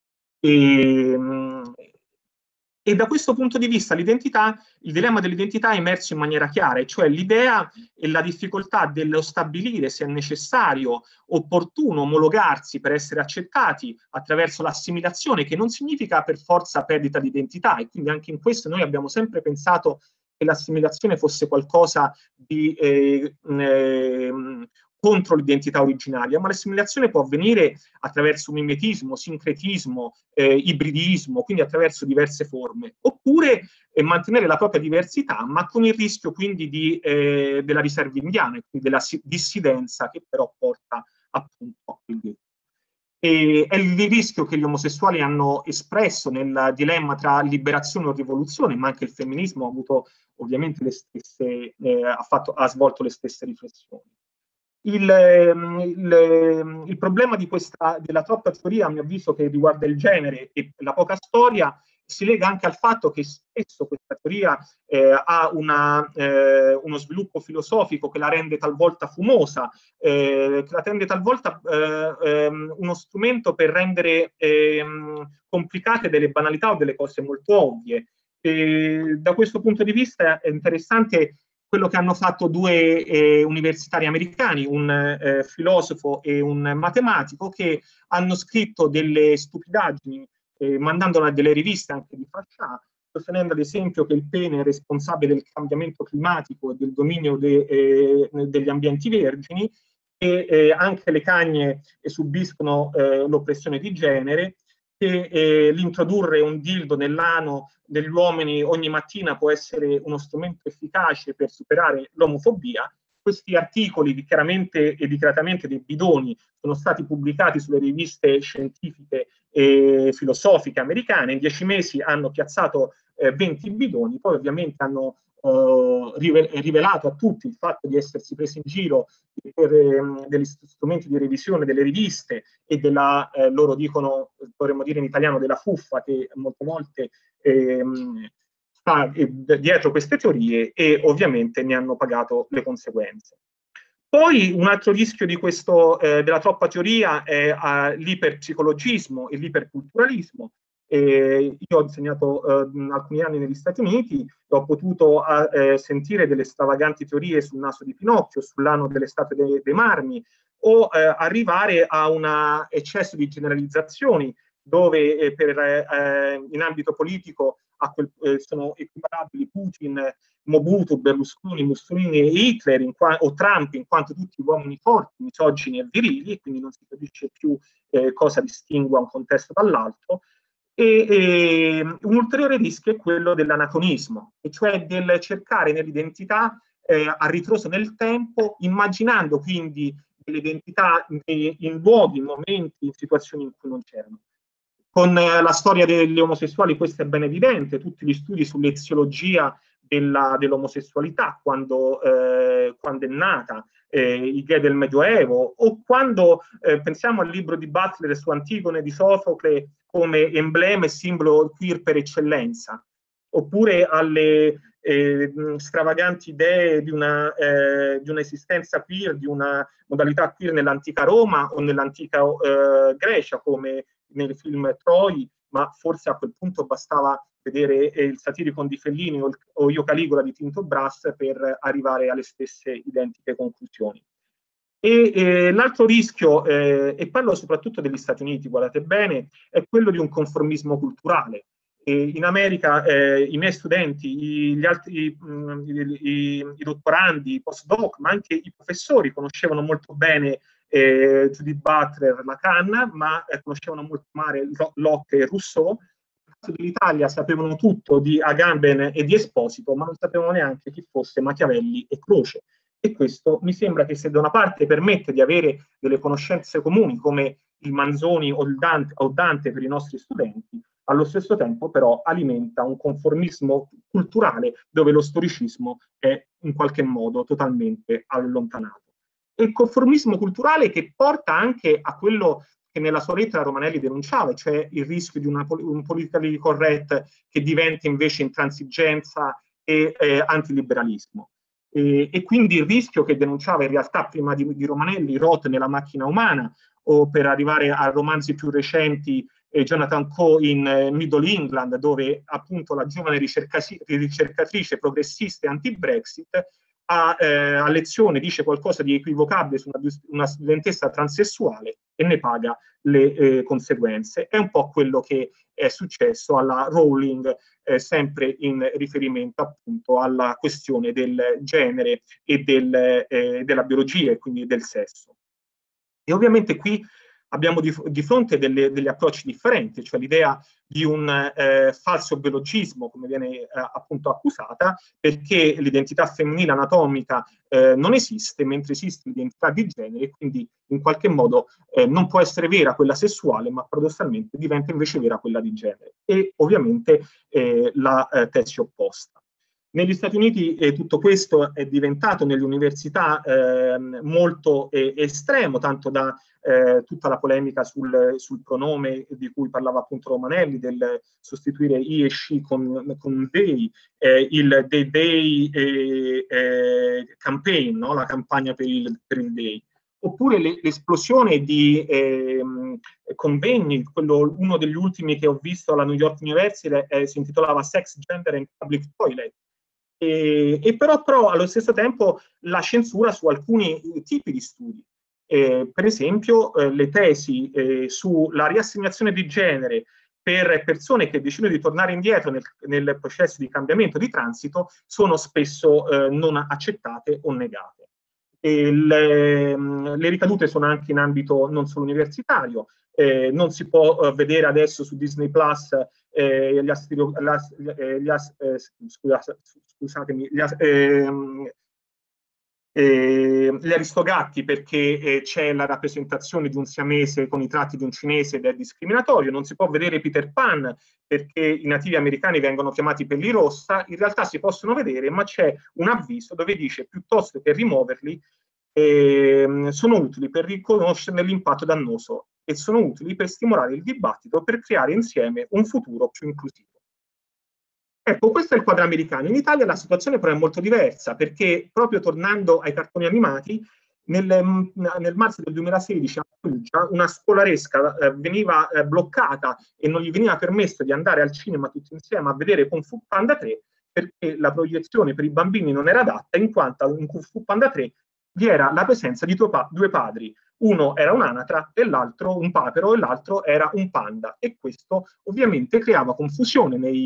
E, mh, E da questo punto di vista l'identità, il dilemma dell'identità è emerso in maniera chiara, cioè l'idea e la difficoltà dello stabilire se è necessario, opportuno omologarsi per essere accettati attraverso l'assimilazione, che non significa per forza perdita di identità, e quindi anche in questo noi abbiamo sempre pensato che l'assimilazione fosse qualcosa di eh, eh, contro l'identità originaria, ma l'assimilazione può avvenire attraverso mimetismo, sincretismo, eh, ibridismo, quindi attraverso diverse forme, oppure eh, mantenere la propria diversità, ma con il rischio quindi di, eh, della riserva indiana, quindi della dissidenza, che però porta appunto al ghetto. E è il rischio che gli omosessuali hanno espresso nel dilemma tra liberazione o rivoluzione, ma anche il femminismo ha avuto ovviamente le stesse, eh, ha, fatto, ha svolto le stesse riflessioni. Il, il, il problema di questa, della troppa teoria, a mio avviso, che riguarda il genere e la poca storia, si lega anche al fatto che spesso questa teoria eh, ha una, eh, uno sviluppo filosofico che la rende talvolta fumosa, eh, che la rende talvolta eh, ehm, uno strumento per rendere ehm, complicate delle banalità o delle cose molto ovvie. E da questo punto di vista è interessante quello che hanno fatto due eh, universitari americani, un eh, filosofo e un matematico, che hanno scritto delle stupidaggini, eh, mandandole a delle riviste anche di fascia, sostenendo ad esempio che il pene è responsabile del cambiamento climatico e del dominio de, eh, degli ambienti vergini, e eh, anche le cagne subiscono eh, l'oppressione di genere, che eh, l'introdurre un dildo nell'ano degli uomini ogni mattina può essere uno strumento efficace per superare l'omofobia. Questi articoli chiaramente e dichiaratamente dei bidoni sono stati pubblicati sulle riviste scientifiche e filosofiche americane. In dieci mesi hanno piazzato eh, venti bidoni, poi ovviamente hanno eh, rivelato a tutti il fatto di essersi presi in giro per eh, degli strumenti di revisione delle riviste e della, eh, loro dicono, dovremmo dire in italiano, della fuffa che molte volte ehm, sta dietro queste teorie, e ovviamente ne hanno pagato le conseguenze. Poi un altro rischio di questo, eh, della troppa teoria è uh, l'iperpsicologismo e l'iperculturalismo. Eh, io ho insegnato eh, alcuni anni negli Stati Uniti e ho potuto a, eh, sentire delle stravaganti teorie sul naso di Pinocchio, sull'anno delle statue dei, dei marmi, o eh, arrivare a un eccesso di generalizzazioni, dove eh, per, eh, in ambito politico a quel, eh, sono equiparabili Putin, Mobutu, Berlusconi, Mussolini e Hitler in qua, o Trump, in quanto tutti uomini forti, misogini e virili, e quindi non si capisce più eh, cosa distingua un contesto dall'altro. E, e un ulteriore rischio è quello dell'anacronismo, e cioè del cercare nell'identità eh, a ritroso nel tempo, immaginando quindi delle identità in, in luoghi, in momenti, in situazioni in cui non c'erano. Con eh, la storia degli omosessuali questo è ben evidente, tutti gli studi sull'eziologia dell'omosessualità, quando, eh, quando è nata, eh, i gay del Medioevo, o quando eh, pensiamo al libro di Butler su Antigone di Sofocle come emblema e simbolo queer per eccellenza, oppure alle eh, stravaganti idee di una, eh, di un'esistenza queer, di una modalità queer nell'antica Roma o nell'antica eh, Grecia, come nel film Troy, ma forse a quel punto bastava vedere eh, il Satiricon di Fellini o, il, o Io Caligola di Tinto Brass per arrivare alle stesse identiche conclusioni. E eh, l'altro rischio, eh, e parlo soprattutto degli Stati Uniti, guardate bene, è quello di un conformismo culturale. E in America eh, i miei studenti, gli altri, i, i, i dottorandi, i postdoc, ma anche i professori conoscevano molto bene eh, Judith Butler, Lacan, ma eh, conoscevano molto male Locke e Rousseau. Nel caso dell'Italia sapevano tutto di Agamben e di Esposito, ma non sapevano neanche chi fosse Machiavelli e Croce. E questo mi sembra che, se da una parte permette di avere delle conoscenze comuni come il Manzoni o il Dante, o Dante per i nostri studenti, allo stesso tempo però alimenta un conformismo culturale dove lo storicismo è in qualche modo totalmente allontanato. E il conformismo culturale che porta anche a quello che nella sua lettera Romanelli denunciava, cioè il rischio di una, un politically correct che diventa invece intransigenza e eh, antiliberalismo. E, e quindi il rischio che denunciava in realtà prima di, di Romanelli Roth nella Macchina umana, o per arrivare a romanzi più recenti eh, Jonathan Coe in eh, Middle England, dove appunto la giovane ricercatrice progressista e anti-Brexit a, eh, a lezione dice qualcosa di equivocabile su una, una studentessa transessuale e ne paga le eh, conseguenze. È un po' quello che è successo alla Rowling, eh, sempre in riferimento appunto alla questione del genere e del, eh, della biologia e quindi del sesso. E ovviamente qui abbiamo di, di fronte delle, degli approcci differenti, cioè l'idea di un eh, falso biologismo, come viene eh, appunto accusata, perché l'identità femminile anatomica eh, non esiste, mentre esiste l'identità di genere, e quindi in qualche modo eh, non può essere vera quella sessuale, ma paradossalmente diventa invece vera quella di genere. E ovviamente eh, la eh, tesi opposta. Negli Stati Uniti eh, tutto questo è diventato nelle università eh, molto eh, estremo, tanto da eh, tutta la polemica sul, sul pronome di cui parlava appunto Romanelli, del sostituire he e she con, con they, eh, il Day Day eh, eh, campaign, no? La campagna per il, per il day. Oppure l'esplosione di eh, convegni, quello, uno degli ultimi che ho visto alla New York University eh, si intitolava Sex, Gender and Public Toilet. E, e però, però allo stesso tempo la censura su alcuni tipi di studi. Eh, per esempio eh, le tesi eh, sulla riassegnazione di genere per persone che decidono di tornare indietro nel, nel processo di cambiamento di transito sono spesso eh, non accettate o negate. E le, le ricadute sono anche in ambito non solo universitario. Eh, non si può uh, vedere adesso su Disney Plus eh, gli, astiro, las, eh, gli as, eh, scusate, scusatemi, gli as, eh, eh, gli Aristogatti, perché eh, c'è la rappresentazione di un siamese con i tratti di un cinese ed è discriminatorio. Non si può vedere Peter Pan perché i nativi americani vengono chiamati pellirossa. In realtà si possono vedere, ma c'è un avviso dove dice piuttosto che rimuoverli eh, sono utili per riconoscerne l'impatto dannoso e sono utili per stimolare il dibattito, per creare insieme un futuro più inclusivo. Ecco, questo è il quadro americano. In Italia la situazione però è molto diversa, perché proprio tornando ai cartoni animati, nel, nel marzo del duemilasedici a Perugia una scolaresca eh, veniva eh, bloccata e non gli veniva permesso di andare al cinema tutti insieme a vedere Kung Fu Panda tre, perché la proiezione per i bambini non era adatta, in quanto in Kung Fu Panda tre vi era la presenza di due, pa due padri. Uno era un'anatra e l'altro un papero e l'altro era un panda, e questo ovviamente creava confusione nei,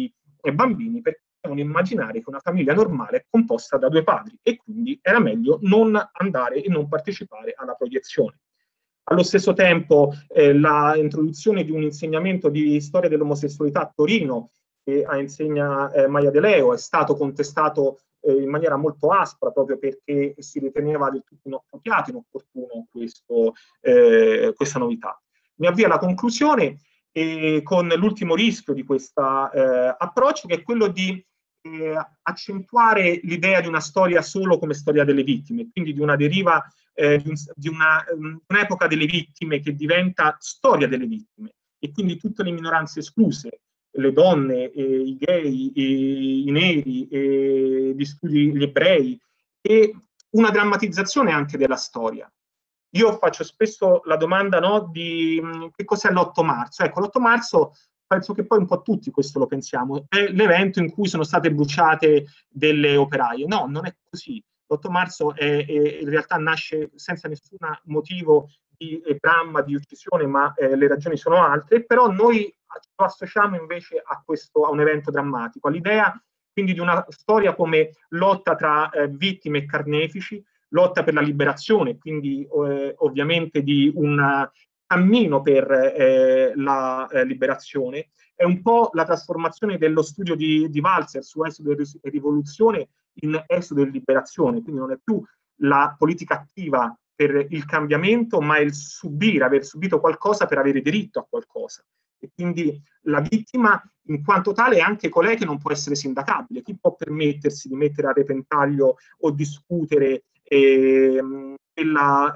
e bambini perché potevano immaginare che una famiglia normale è composta da due padri e quindi era meglio non andare e non partecipare alla proiezione. Allo stesso tempo eh, l'introduzione di un insegnamento di storia dell'omosessualità a Torino, che insegna eh, Maya De Leo, è stato contestato eh, in maniera molto aspra proprio perché si riteneva del tutto inappropriato, inopportuno questo, eh, questa novità. Mi avvio alla conclusione eh, con l'ultimo rischio di questo eh, approccio, che è quello di eh, accentuare l'idea di una storia solo come storia delle vittime, quindi di una deriva eh, di, un, di una, um, un'epoca delle vittime che diventa storia delle vittime, e quindi tutte le minoranze escluse, le donne, eh, i gay, eh, i neri, eh, gli studi, gli ebrei, e una drammatizzazione anche della storia. Io faccio spesso la domanda, no, di mh, che cos'è l'otto marzo. Ecco, l'otto marzo, penso che poi un po' tutti questo lo pensiamo, è l'evento in cui sono state bruciate delle operaie. No, non è così. L'otto marzo è, è, in realtà nasce senza nessun motivo di eh, dramma, di uccisione, ma eh, le ragioni sono altre, però noi lo associamo invece a, questo, a un evento drammatico, all'idea quindi di una storia come lotta tra eh, vittime e carnefici, lotta per la liberazione, quindi eh, ovviamente di un cammino per eh, la eh, liberazione. È un po' la trasformazione dello studio di, di Walzer su Esodo e Rivoluzione in Esodo e Liberazione, quindi non è più la politica attiva per il cambiamento, ma il subire, aver subito qualcosa per avere diritto a qualcosa. E quindi la vittima, in quanto tale, è anche colei che non può essere sindacabile. Chi può permettersi di mettere a repentaglio o discutere eh, della,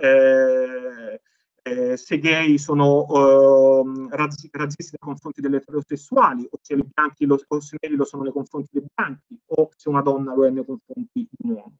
eh, eh, se gay sono eh, razzi, razzisti nei confronti delle eterosessuali, o se i bianchi lo, o se i neri lo sono nei confronti dei bianchi, o se una donna lo è nei confronti di un uomo,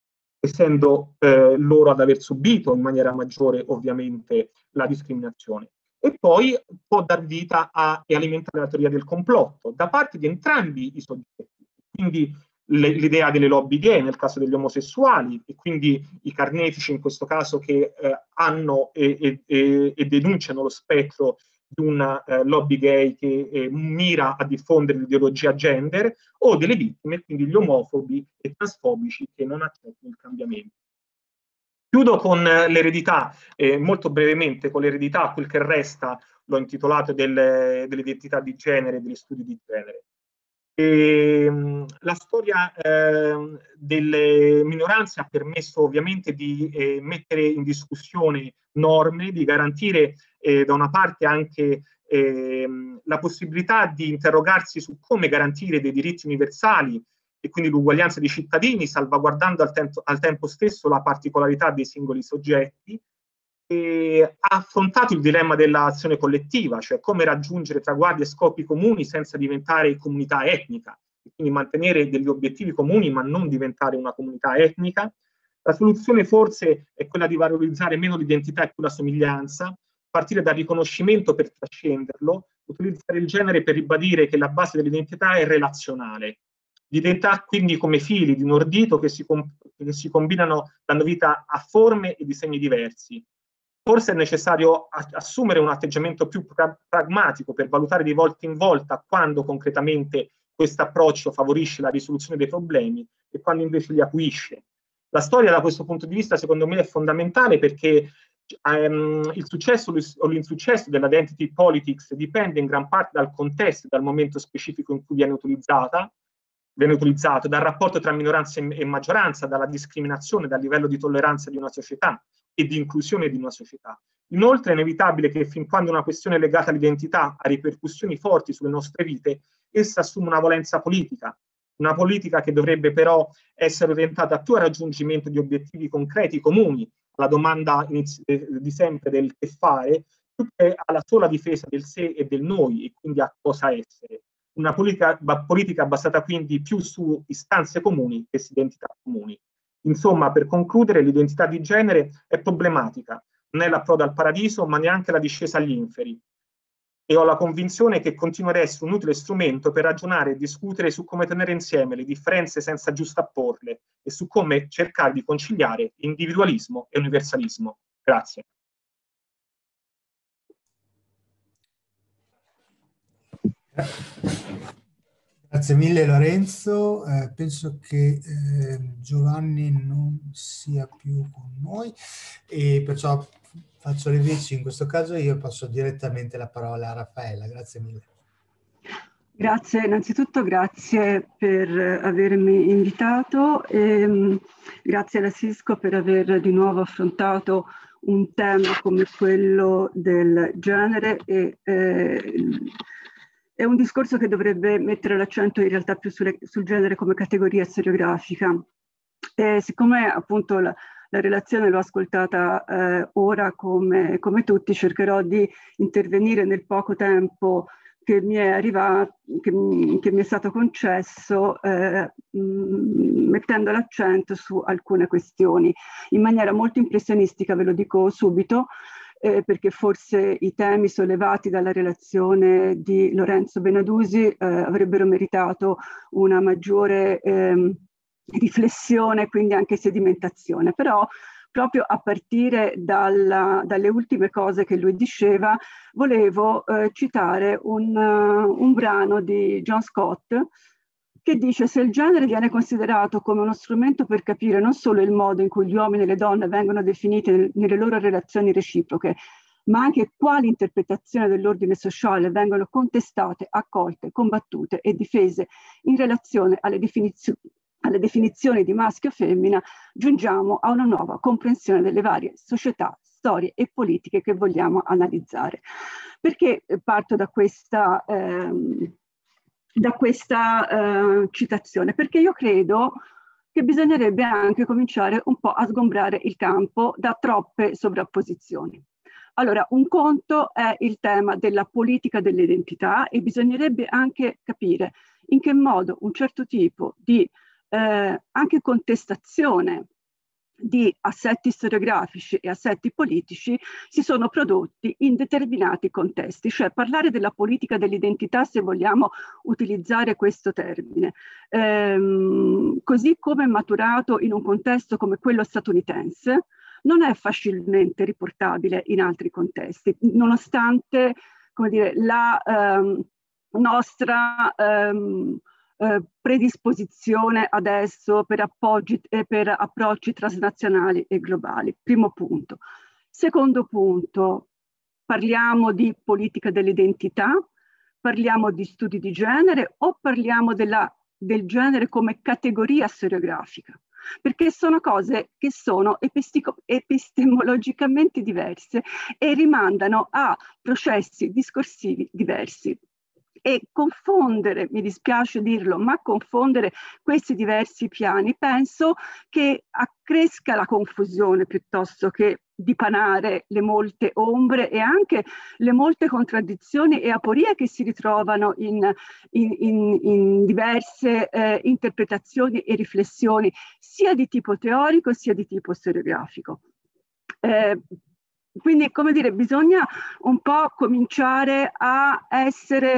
essendo eh, loro ad aver subito in maniera maggiore ovviamente la discriminazione. E poi può dar vita a, e alimentare la teoria del complotto da parte di entrambi i soggetti, quindi l'idea delle lobby gay nel caso degli omosessuali, e quindi i carnefici in questo caso che eh, hanno e, e, e denunciano lo spettro di una eh, lobby gay che eh, mira a diffondere l'ideologia gender, o delle vittime, quindi gli omofobi e transfobici che non accettano il cambiamento. Chiudo con l'eredità, eh, molto brevemente con l'eredità, quel che resta, l'ho intitolato del, dell'identità di genere e degli studi di genere. E, mh, la storia eh, delle minoranze ha permesso ovviamente di eh, mettere in discussione norme, di garantire eh, da una parte anche eh, la possibilità di interrogarsi su come garantire dei diritti universali e quindi l'uguaglianza dei cittadini, salvaguardando al, tempo, al tempo stesso la particolarità dei singoli soggetti. E ha affrontato il dilemma dell'azione collettiva, cioè come raggiungere traguardi e scopi comuni senza diventare comunità etnica, e quindi mantenere degli obiettivi comuni ma non diventare una comunità etnica. La soluzione forse è quella di valorizzare meno l'identità e più la somiglianza, partire dal riconoscimento per trascenderlo, utilizzare il genere per ribadire che la base dell'identità è relazionale. L'identità quindi come fili di un ordito che si, che si combinano dando vita a forme e disegni diversi. Forse è necessario assumere un atteggiamento più pra pragmatico per valutare di volta in volta quando concretamente questo approccio favorisce la risoluzione dei problemi e quando invece li acuisce. La storia da questo punto di vista secondo me è fondamentale perché um, il successo o l'insuccesso dell'identity politics dipende in gran parte dal contesto e dal momento specifico in cui viene utilizzata, viene utilizzato, dal rapporto tra minoranza e maggioranza, dalla discriminazione, dal livello di tolleranza di una società e di inclusione di una società. Inoltre è inevitabile che fin quando una questione legata all'identità ha ripercussioni forti sulle nostre vite, essa assume una valenza politica, una politica che dovrebbe però essere orientata più al raggiungimento di obiettivi concreti comuni, alla domanda di sempre del che fare, più che alla sola difesa del sé e del noi, e quindi a cosa essere. Una politica, politica basata quindi più su istanze comuni che su identità comuni. Insomma, per concludere, l'identità di genere è problematica, non è l'approdo al paradiso, ma neanche la discesa agli inferi. E ho la convinzione che continuerà a essere un utile strumento per ragionare e discutere su come tenere insieme le differenze senza giustapporle e su come cercare di conciliare individualismo e universalismo. Grazie. Grazie mille Lorenzo, eh, penso che eh, Giovanni non sia più con noi e perciò faccio le veci, in questo caso io passo direttamente la parola a Raffaella, grazie mille. Grazie, innanzitutto grazie per avermi invitato e grazie alla Cisco per aver di nuovo affrontato un tema come quello del genere e eh, è un discorso che dovrebbe mettere l'accento in realtà più sulle, sul genere come categoria storiografica. E siccome appunto la, la relazione l'ho ascoltata eh, ora come, come tutti, cercherò di intervenire nel poco tempo che mi è arrivato, che, che mi è stato concesso, eh, mh, mettendo l'accento su alcune questioni in maniera molto impressionistica, ve lo dico subito, eh, perché forse i temi sollevati dalla relazione di Lorenzo Benadusi eh, avrebbero meritato una maggiore eh, riflessione, quindi anche sedimentazione. Però proprio a partire dalla, dalle ultime cose che lui diceva, volevo eh, citare un, uh, un brano di John Scott che dice: se il genere viene considerato come uno strumento per capire non solo il modo in cui gli uomini e le donne vengono definiti nel, nelle loro relazioni reciproche, ma anche quali interpretazioni dell'ordine sociale vengono contestate, accolte, combattute e difese in relazione alle definizioni alle definizioni di maschio e femmina, giungiamo a una nuova comprensione delle varie società, storie e politiche che vogliamo analizzare. Perché parto da questa, ehm, da questa eh, citazione? Perché io credo che bisognerebbe anche cominciare un po' a sgombrare il campo da troppe sovrapposizioni. Allora, un conto è il tema della politica dell'identità e bisognerebbe anche capire in che modo un certo tipo di Eh, anche contestazione di assetti storiografici e assetti politici si sono prodotti in determinati contesti, cioè parlare della politica dell'identità, se vogliamo utilizzare questo termine, ehm, così come maturato in un contesto come quello statunitense, non è facilmente riportabile in altri contesti, nonostante, come dire, la ehm, nostra ehm, Eh, predisposizione adesso per, appoggi, eh, per approcci transnazionali e globali. Primo punto. Secondo punto, parliamo di politica dell'identità, parliamo di studi di genere o parliamo della, del genere come categoria storiografica? Perché sono cose che sono epistemologicamente diverse e rimandano a processi discorsivi diversi. E confondere, mi dispiace dirlo, ma confondere questi diversi piani penso che accresca la confusione piuttosto che dipanare le molte ombre e anche le molte contraddizioni e aporie che si ritrovano in, in, in, in diverse eh, interpretazioni e riflessioni sia di tipo teorico sia di tipo storiografico. Eh, quindi, come dire, bisogna un po' cominciare a essere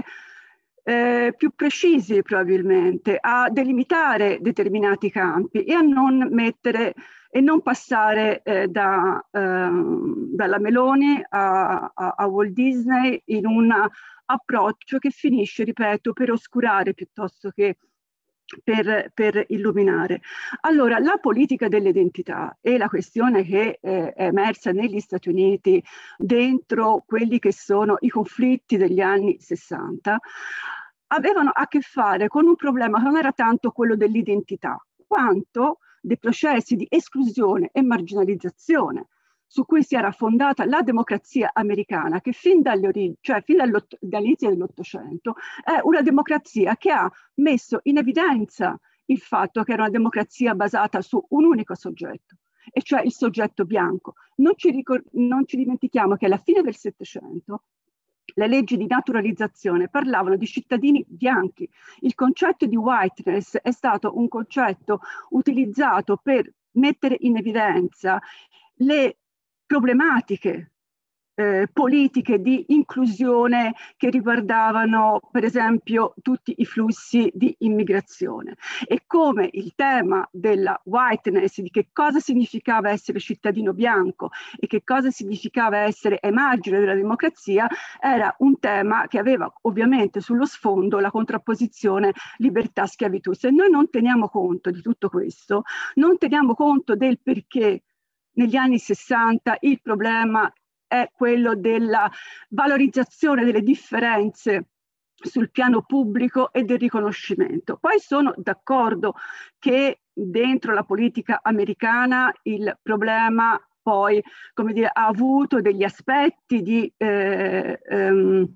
Eh, più precisi probabilmente, a delimitare determinati campi e a non mettere e non passare eh, da, eh, dalla Meloni a, a, a Walt Disney in un approccio che finisce, ripeto, per oscurare piuttosto che Per, per illuminare. Allora, la politica dell'identità e la questione che eh, è emersa negli Stati Uniti dentro quelli che sono i conflitti degli anni sessanta avevano a che fare con un problema che non era tanto quello dell'identità, quanto dei processi di esclusione e marginalizzazione su cui si era fondata la democrazia americana, che fin dalle origini, cioè fin dall'inizio dell'Ottocento, è una democrazia che ha messo in evidenza il fatto che era una democrazia basata su un unico soggetto, e cioè il soggetto bianco. Non ci, non ci dimentichiamo che alla fine del Settecento le leggi di naturalizzazione parlavano di cittadini bianchi. Il concetto di whiteness è stato un concetto utilizzato per mettere in evidenza le problematiche Eh, politiche di inclusione che riguardavano per esempio tutti i flussi di immigrazione, e come il tema della whiteness, di che cosa significava essere cittadino bianco e che cosa significava essere emargine della democrazia, era un tema che aveva ovviamente sullo sfondo la contrapposizione libertà-schiavitù. Se noi non teniamo conto di tutto questo, non teniamo conto del perché negli anni sessanta il problema è quello della valorizzazione delle differenze sul piano pubblico e del riconoscimento. Poi sono d'accordo che dentro la politica americana il problema poi, come dire, ha avuto degli aspetti di eh, ehm,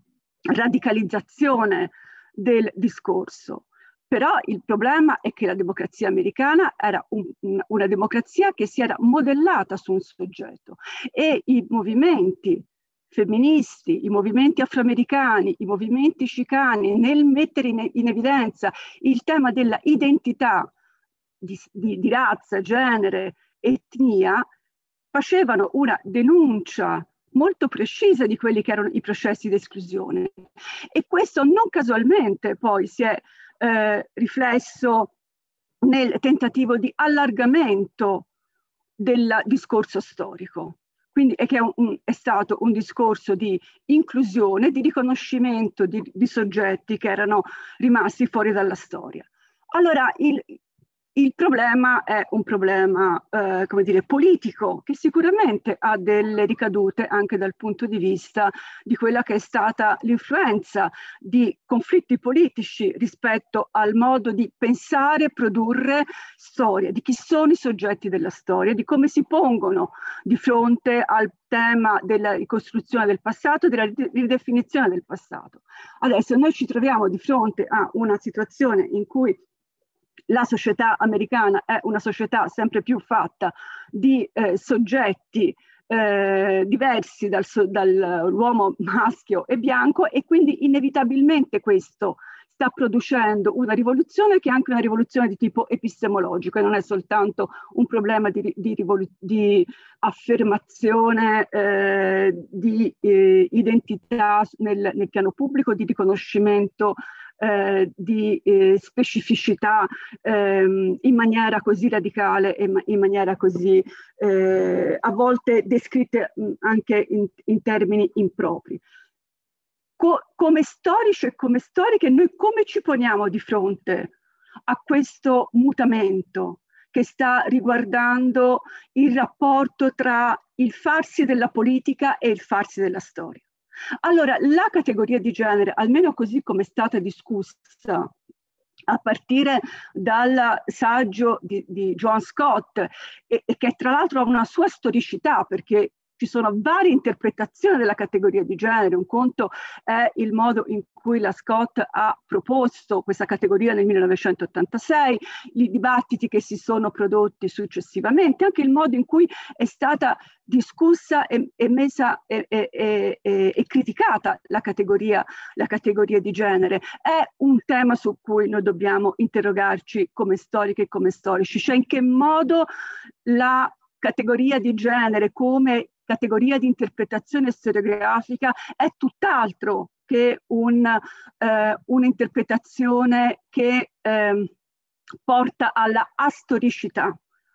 radicalizzazione del discorso. Però il problema è che la democrazia americana era un, una democrazia che si era modellata su un soggetto, e i movimenti femministi, i movimenti afroamericani, i movimenti chicani, nel mettere in, in evidenza il tema della identità di, di, di razza, genere, etnia, facevano una denuncia molto precisa di quelli che erano i processi di esclusione. E questo non casualmente poi si è Eh, riflesso nel tentativo di allargamento del discorso storico. Quindi è, che è, un, è stato un discorso di inclusione, di riconoscimento di, di soggetti che erano rimasti fuori dalla storia. Allora, il, il problema è un problema, eh, come dire, politico, che sicuramente ha delle ricadute anche dal punto di vista di quella che è stata l'influenza di conflitti politici rispetto al modo di pensare e produrre storia, di chi sono i soggetti della storia, di come si pongono di fronte al tema della ricostruzione del passato e della ridefinizione del passato. Adesso noi ci troviamo di fronte a una situazione in cui la società americana è una società sempre più fatta di eh, soggetti eh, diversi dal, dall'uomo maschio e bianco, e quindi inevitabilmente questo sta producendo una rivoluzione che è anche una rivoluzione di tipo epistemologico, e non è soltanto un problema di, di, di affermazione eh, di eh, identità nel, nel piano pubblico, di riconoscimento Eh, di eh, specificità ehm, in maniera così radicale e ma in maniera così eh, a volte descritte mh, anche in, in termini impropri. Co come storici e come storiche, noi come ci poniamo di fronte a questo mutamento che sta riguardando il rapporto tra il farsi della politica e il farsi della storia? Allora, la categoria di genere, almeno così come è stata discussa a partire dal saggio di, di John Scott, e, e che tra l'altro ha una sua storicità, perché ci sono varie interpretazioni della categoria di genere. Un conto è il modo in cui la Scott ha proposto questa categoria nel millenovecentottantasei, i dibattiti che si sono prodotti successivamente, anche il modo in cui è stata discussa e, e messa e, e, e, e criticata la categoria, la categoria di genere. È un tema su cui noi dobbiamo interrogarci come storiche e come storici, cioè in che modo la categoria di genere come categoria di interpretazione storiografica è tutt'altro che un, eh, un'interpretazione che eh, porta alla astoricità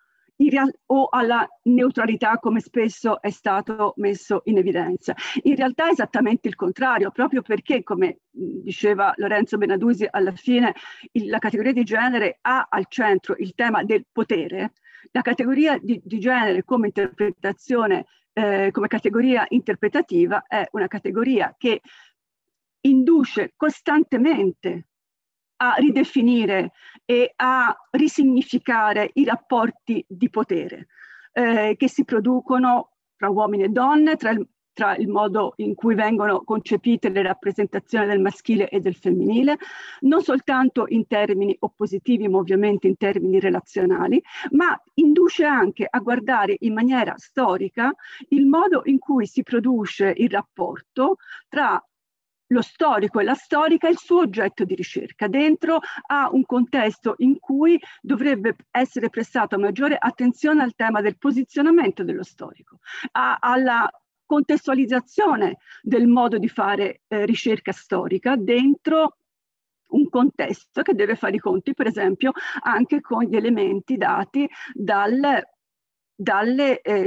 o alla neutralità, come spesso è stato messo in evidenza. In realtà è esattamente il contrario, proprio perché, come diceva Lorenzo Benadusi alla fine, il, la categoria di genere ha al centro il tema del potere. La categoria di, di genere come interpretazione, eh, come categoria interpretativa, è una categoria che induce costantemente a ridefinire e a risignificare i rapporti di potere eh, che si producono tra uomini e donne, tra il, tra il modo in cui vengono concepite le rappresentazioni del maschile e del femminile, non soltanto in termini oppositivi, ma ovviamente in termini relazionali, ma induce anche a guardare in maniera storica il modo in cui si produce il rapporto tra lo storico e la storica, il suo oggetto di ricerca, dentro a un contesto in cui dovrebbe essere prestata maggiore attenzione al tema del posizionamento dello storico, a, alla contestualizzazione del modo di fare eh, ricerca storica dentro un contesto che deve fare i conti, per esempio, anche con gli elementi dati dal, dalle, eh,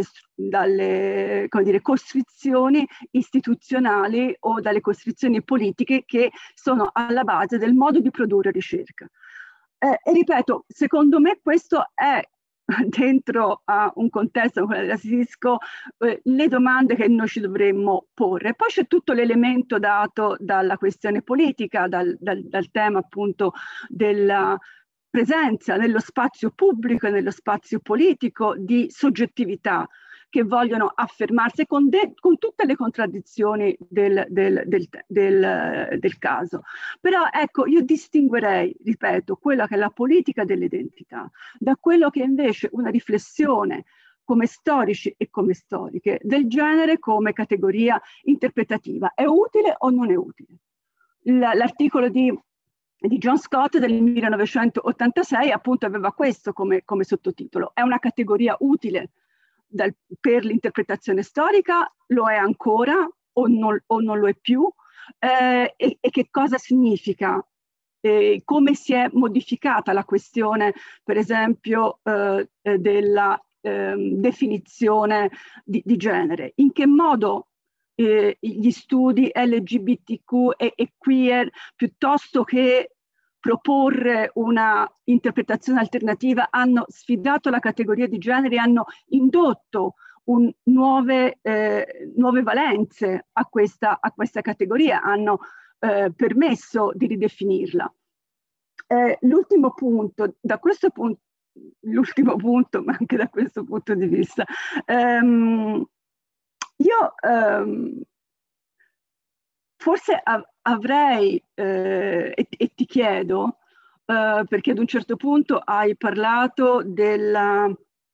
dalle come dire, costrizioni istituzionali o dalle costrizioni politiche che sono alla base del modo di produrre ricerca. Eh, e ripeto, secondo me questo è, dentro a un contesto come quello della SISCO, eh, le domande che noi ci dovremmo porre. Poi c'è tutto l'elemento dato dalla questione politica, dal, dal, dal tema appunto della presenza nello spazio pubblico e nello spazio politico di soggettività che vogliono affermarsi con, de, con tutte le contraddizioni del, del, del, del, del caso. Però ecco, io distinguerei, ripeto, quella che è la politica dell'identità da quello che è invece una riflessione come storici e come storiche del genere come categoria interpretativa. È utile o non è utile? L'articolo di di John Scott del millenovecentottantasei appunto aveva questo come, come sottotitolo. È una categoria utile dal, per l'interpretazione storica? Lo è ancora o non, o non lo è più? Eh, e, e che cosa significa? Eh, come si è modificata la questione, per esempio, eh, della eh, definizione di, di genere? In che modo Eh, gli studi L G B T Q e, e queer, piuttosto che proporre una interpretazione alternativa, hanno sfidato la categoria di genere, hanno indotto un, nuove, eh, nuove valenze a questa, a questa categoria, hanno eh, permesso di ridefinirla. Eh, l'ultimo punto, da questo punto, l'ultimo punto, ma anche da questo punto di vista, ehm, io ehm, forse av avrei, eh, e, e ti chiedo, eh, perché ad un certo punto hai parlato della,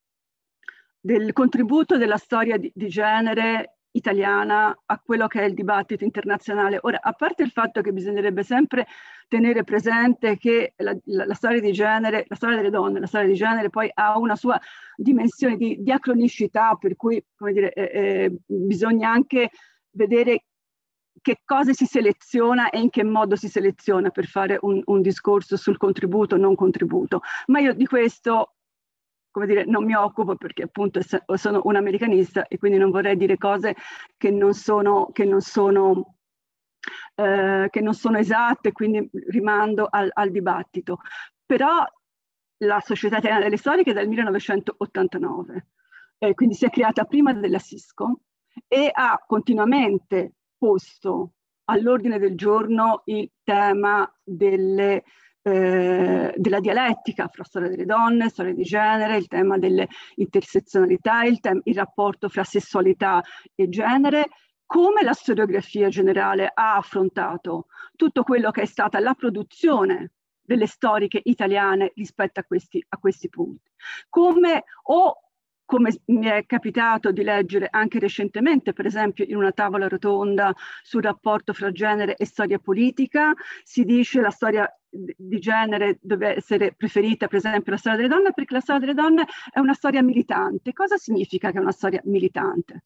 del contributo della storia di, di genere italiana a quello che è il dibattito internazionale. Ora, a parte il fatto che bisognerebbe sempre tenere presente che la, la, la storia di genere, la storia delle donne, la storia di genere poi ha una sua dimensione di diacronicità, per cui, come dire, eh, eh, bisogna anche vedere che cosa si seleziona e in che modo si seleziona per fare un, un discorso sul contributo o non contributo. Ma io di questo, come dire, non mi occupo perché appunto sono un americanista e quindi non vorrei dire cose che non sono, che non sono, eh, che non sono esatte, quindi rimando al, al dibattito. Però la Società Italiana delle Storiche è del millenovecentottantanove, eh, quindi si è creata prima della SISCO e ha continuamente posto all'ordine del giorno il tema delle, eh, della dialettica fra storia delle donne, storia di genere, il tema delle intersezionalità, il, il rapporto fra sessualità e genere, come la storiografia generale ha affrontato tutto quello che è stata la produzione delle storiche italiane rispetto a questi, a questi punti. Come o come mi è capitato di leggere anche recentemente, per esempio in una tavola rotonda sul rapporto fra genere e storia politica, si dice la storia di genere deve essere preferita, per esempio, la storia delle donne, perché la storia delle donne è una storia militante. Cosa significa che è una storia militante?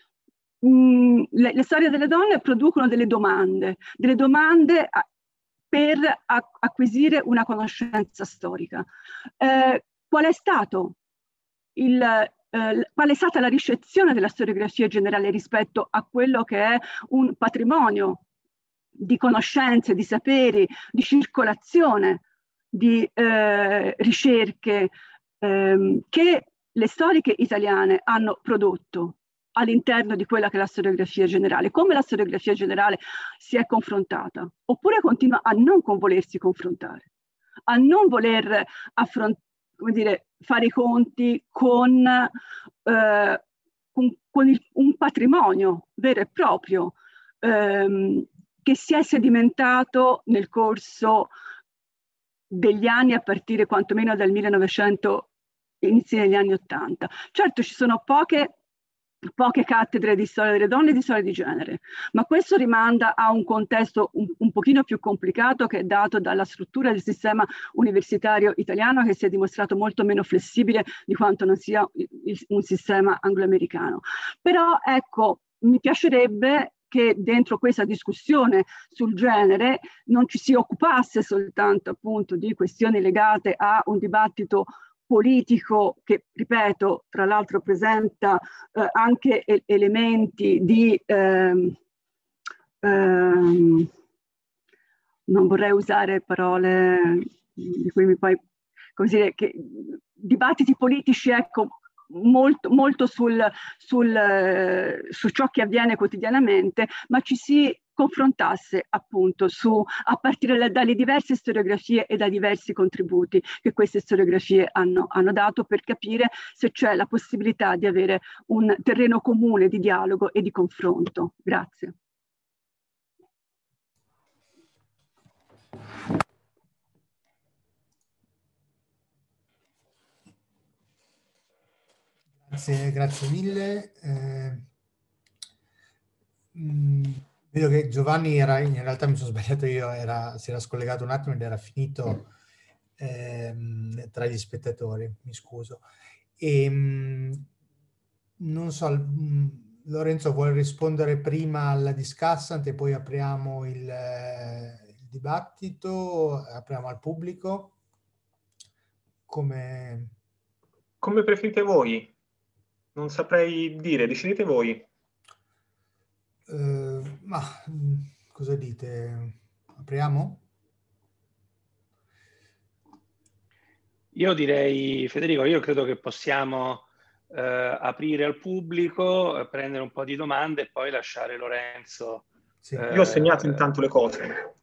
Mm, le, le storie delle donne producono delle domande, delle domande a, per a, acquisire una conoscenza storica. Eh, qual è stato Il, eh, qual è stata la ricezione della storiografia generale rispetto a quello che è un patrimonio di conoscenze, di saperi, di circolazione, di eh, ricerche ehm, che le storiche italiane hanno prodotto all'interno di quella che è la storiografia generale, come la storiografia generale si è confrontata, oppure continua a non volersi confrontare, a non voler affrontare, come dire, fare i conti con, eh, con, con il, un patrimonio vero e proprio ehm, che si è sedimentato nel corso degli anni, a partire quantomeno dal millenovecento, inizi degli anni Ottanta. Certo, ci sono poche poche cattedre di storia delle donne e di storia di genere, ma questo rimanda a un contesto un, un pochino più complicato che è dato dalla struttura del sistema universitario italiano, che si è dimostrato molto meno flessibile di quanto non sia il, un sistema angloamericano. Però ecco, mi piacerebbe che dentro questa discussione sul genere non ci si occupasse soltanto appunto di questioni legate a un dibattito politico che, ripeto, tra l'altro presenta eh, anche e- elementi di, ehm, ehm, non vorrei usare parole di cui mi poi, come dire, che, dibattiti politici, ecco, molto, molto sul, sul, eh, su ciò che avviene quotidianamente, ma ci si confrontasse appunto su, a partire da, dalle diverse storiografie e dai diversi contributi che queste storiografie hanno, hanno dato, per capire se c'è la possibilità di avere un terreno comune di dialogo e di confronto. Grazie. Grazie, grazie mille. Eh, mh, vedo che Giovanni era, in realtà mi sono sbagliato io, era, si era scollegato un attimo ed era finito ehm, tra gli spettatori, mi scuso. E, mh, non so, mh, Lorenzo vuole rispondere prima alla discussant e poi apriamo il, eh, il dibattito, apriamo al pubblico? Come... Come preferite voi? Non saprei dire, decidete voi. Uh, ma cosa dite? Apriamo? Io direi, Federico, io credo che possiamo eh, aprire al pubblico, eh, prendere un po' di domande e poi lasciare Lorenzo. Sì. Eh, io ho segnato intanto le cose.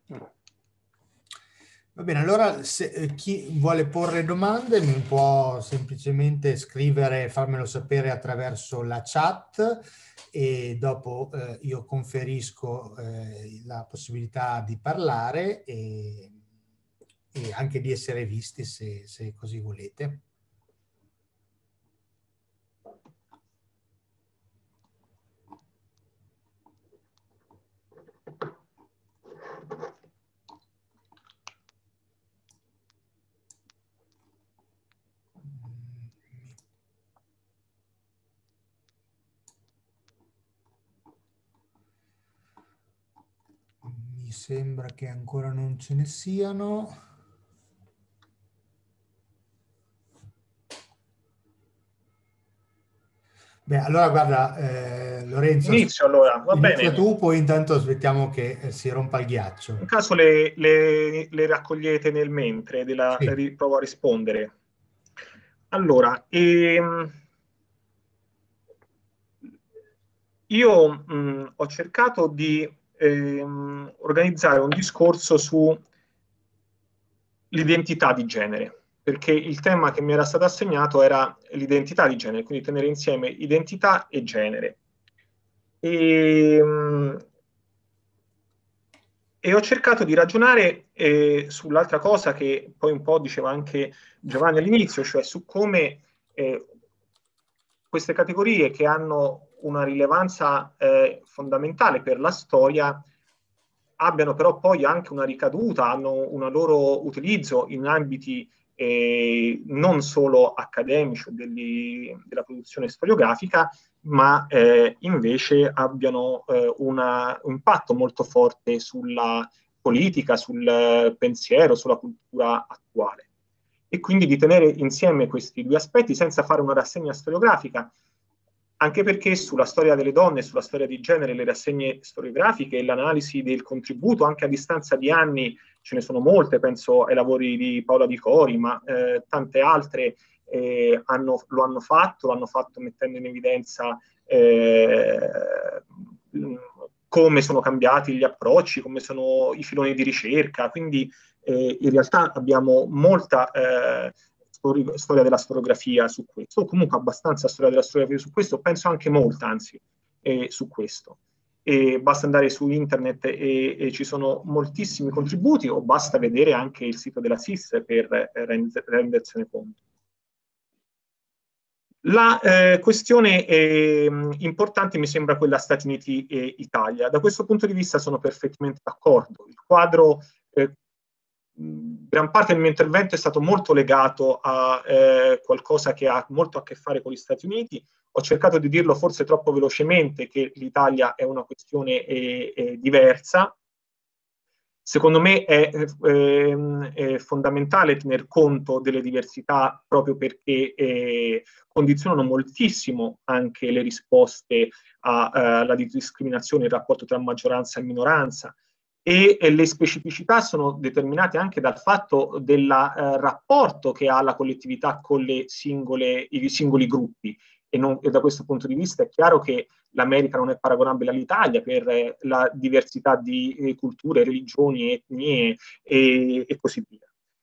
Va bene, allora se chi vuole porre domande mi può semplicemente scrivere, farmelo sapere attraverso la chat e dopo eh, io conferisco eh, la possibilità di parlare e, e anche di essere visti se, se così volete. Mi sembra che ancora non ce ne siano. Beh, allora guarda, eh, Lorenzo, inizio allora, va inizia bene. tu, poi intanto aspettiamo che eh, si rompa il ghiaccio. In caso le, le, le raccogliete nel mentre, della, Sì. provo a rispondere. Allora, ehm, io mh, ho cercato di ehm, organizzare un discorso sull'identità di genere, perché il tema che mi era stato assegnato era l'identità di genere, quindi tenere insieme identità e genere. E, mh, e ho cercato di ragionare eh, sull'altra cosa che poi un po' diceva anche Giovanni all'inizio, cioè su come eh, queste categorie che hanno una rilevanza eh, fondamentale per la storia abbiano però poi anche una ricaduta, hanno un loro utilizzo in ambiti eh, non solo accademici degli, della produzione storiografica, ma eh, invece abbiano eh, una, un impatto molto forte sulla politica, sul pensiero, sulla cultura attuale. E quindi di tenere insieme questi due aspetti senza fare una rassegna storiografica, anche perché sulla storia delle donne, sulla storia di genere, le rassegne storiografiche e l'analisi del contributo, anche a distanza di anni, ce ne sono molte, penso ai lavori di Paola Di Cori, ma eh, tante altre eh, hanno, lo hanno fatto, lo hanno fatto mettendo in evidenza eh, come sono cambiati gli approcci, come sono i filoni di ricerca, quindi eh, in realtà abbiamo molta eh, storia della storiografia su questo, o comunque abbastanza storia della storiografia su questo, penso anche molta, anzi, eh, su questo. E basta andare su internet e, e ci sono moltissimi contributi, o basta vedere anche il sito della S I S per eh, rendersene conto. La eh, questione eh, importante mi sembra quella Stati Uniti e Italia. Da questo punto di vista sono perfettamente d'accordo. Il quadro, eh, gran parte del mio intervento è stato molto legato a eh, qualcosa che ha molto a che fare con gli Stati Uniti. ho cercato di dirlo forse troppo velocemente che l'Italia è una questione eh, eh, diversa. Secondo me è, eh, è fondamentale tener conto delle diversità proprio perché eh, condizionano moltissimo anche le risposte alla discriminazione, il rapporto tra maggioranza e minoranza, e, e le specificità sono determinate anche dal fatto del eh, rapporto che ha la collettività con le singole, i singoli gruppi. E, non, e da questo punto di vista è chiaro che l'America non è paragonabile all'Italia per eh, la diversità di eh, culture, religioni, etnie e, e così via.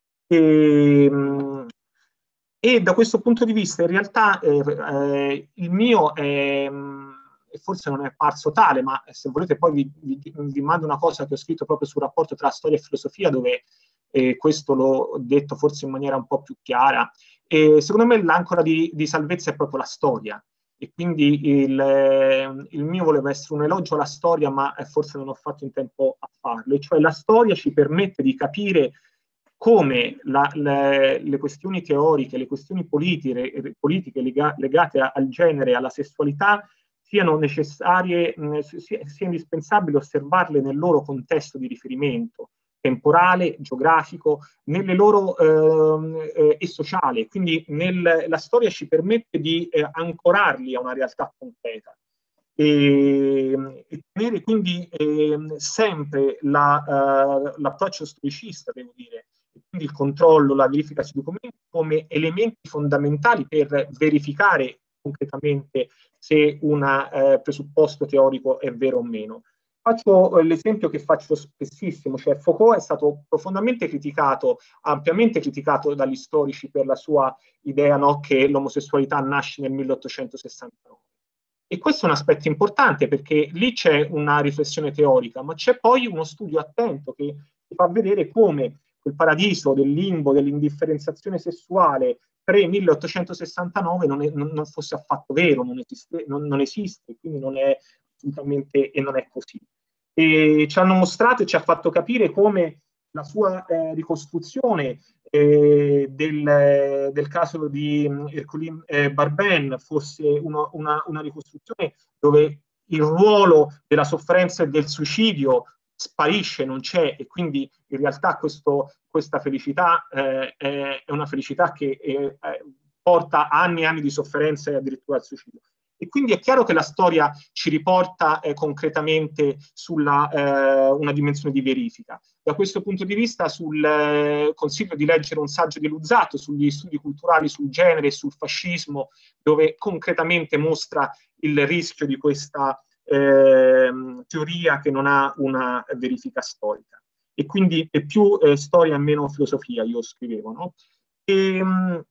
E, mh, e da questo punto di vista in realtà eh, eh, il mio è, mh, forse non è parso tale, ma se volete poi vi, vi, vi mando una cosa che ho scritto proprio sul rapporto tra storia e filosofia, dove eh, questo l'ho detto forse in maniera un po' più chiara. E secondo me l'ancora di, di salvezza è proprio la storia, e quindi il, il mio voleva essere un elogio alla storia, ma forse non ho fatto in tempo a farlo, e cioè la storia ci permette di capire come la, le, le questioni teoriche, le questioni politiche, politiche lega, legate a, al genere e alla sessualità siano necessarie, mh, sia, sia indispensabile osservarle nel loro contesto di riferimento temporale, geografico, nelle loro eh, eh, e sociale. Quindi nel, la storia ci permette di eh, ancorarli a una realtà concreta e, e tenere quindi eh, sempre la, uh, l'approccio storicista, devo dire, e quindi il controllo, la verifica sui documenti come elementi fondamentali per verificare concretamente se un eh, presupposto teorico è vero o meno. Faccio l'esempio che faccio spessissimo, cioè Foucault è stato profondamente criticato, ampiamente criticato dagli storici per la sua idea, no, che l'omosessualità nasce nel milleottocentosessantanove. E questo è un aspetto importante perché lì c'è una riflessione teorica, ma c'è poi uno studio attento che fa vedere come quel paradiso del limbo, dell'indifferenziazione sessuale pre-milleottocentosessantanove non, non, non fosse affatto vero, non esiste, non, non esiste, quindi non è assolutamente, e non è così. E ci hanno mostrato e ci ha fatto capire come la sua eh, ricostruzione eh, del, del caso di Herculine eh, Barben fosse uno, una, una ricostruzione dove il ruolo della sofferenza e del suicidio sparisce, non c'è, e quindi in realtà questo, questa felicità eh, è una felicità che eh, porta anni e anni di sofferenza e addirittura al suicidio. E quindi è chiaro che la storia ci riporta eh, concretamente sulla eh, una dimensione di verifica. Da questo punto di vista sul, eh, consiglio di leggere un saggio di Luzzatto sugli studi culturali sul genere e sul fascismo, dove concretamente mostra il rischio di questa eh, teoria che non ha una verifica storica. E quindi è più eh, storia e meno filosofia, io scrivevo, no? E, mh,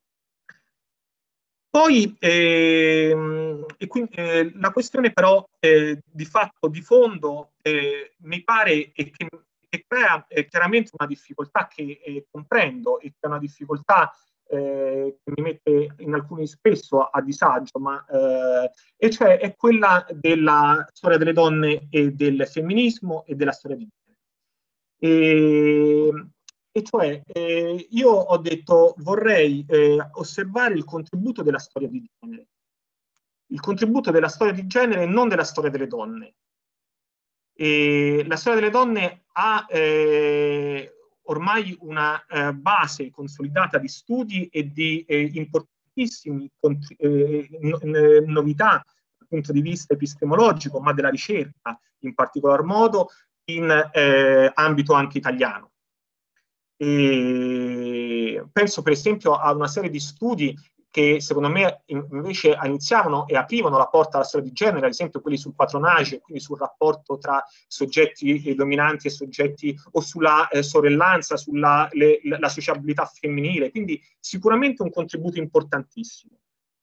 Poi ehm, e quindi, eh, la questione però eh, di fatto di fondo eh, mi pare e che, che crea eh, chiaramente una difficoltà che eh, comprendo e che è una difficoltà eh, che mi mette in alcuni spesso a, a disagio, ma eh, e cioè è quella della storia delle donne e del femminismo e della storia di genere. E, E cioè, eh, io ho detto, vorrei eh, osservare il contributo della storia di genere. Il contributo della storia di genere e non della storia delle donne. E la storia delle donne ha eh, ormai una eh, base consolidata di studi e di eh, importantissime eh, no, novità dal punto di vista epistemologico, ma della ricerca in particolar modo, in eh, ambito anche italiano. E penso per esempio a una serie di studi che secondo me invece iniziavano e aprivano la porta alla storia di genere, ad esempio quelli sul patronage, quindi sul rapporto tra soggetti dominanti e soggetti, o sulla eh, sorellanza, sulla le, la sociabilità femminile, quindi sicuramente un contributo importantissimo.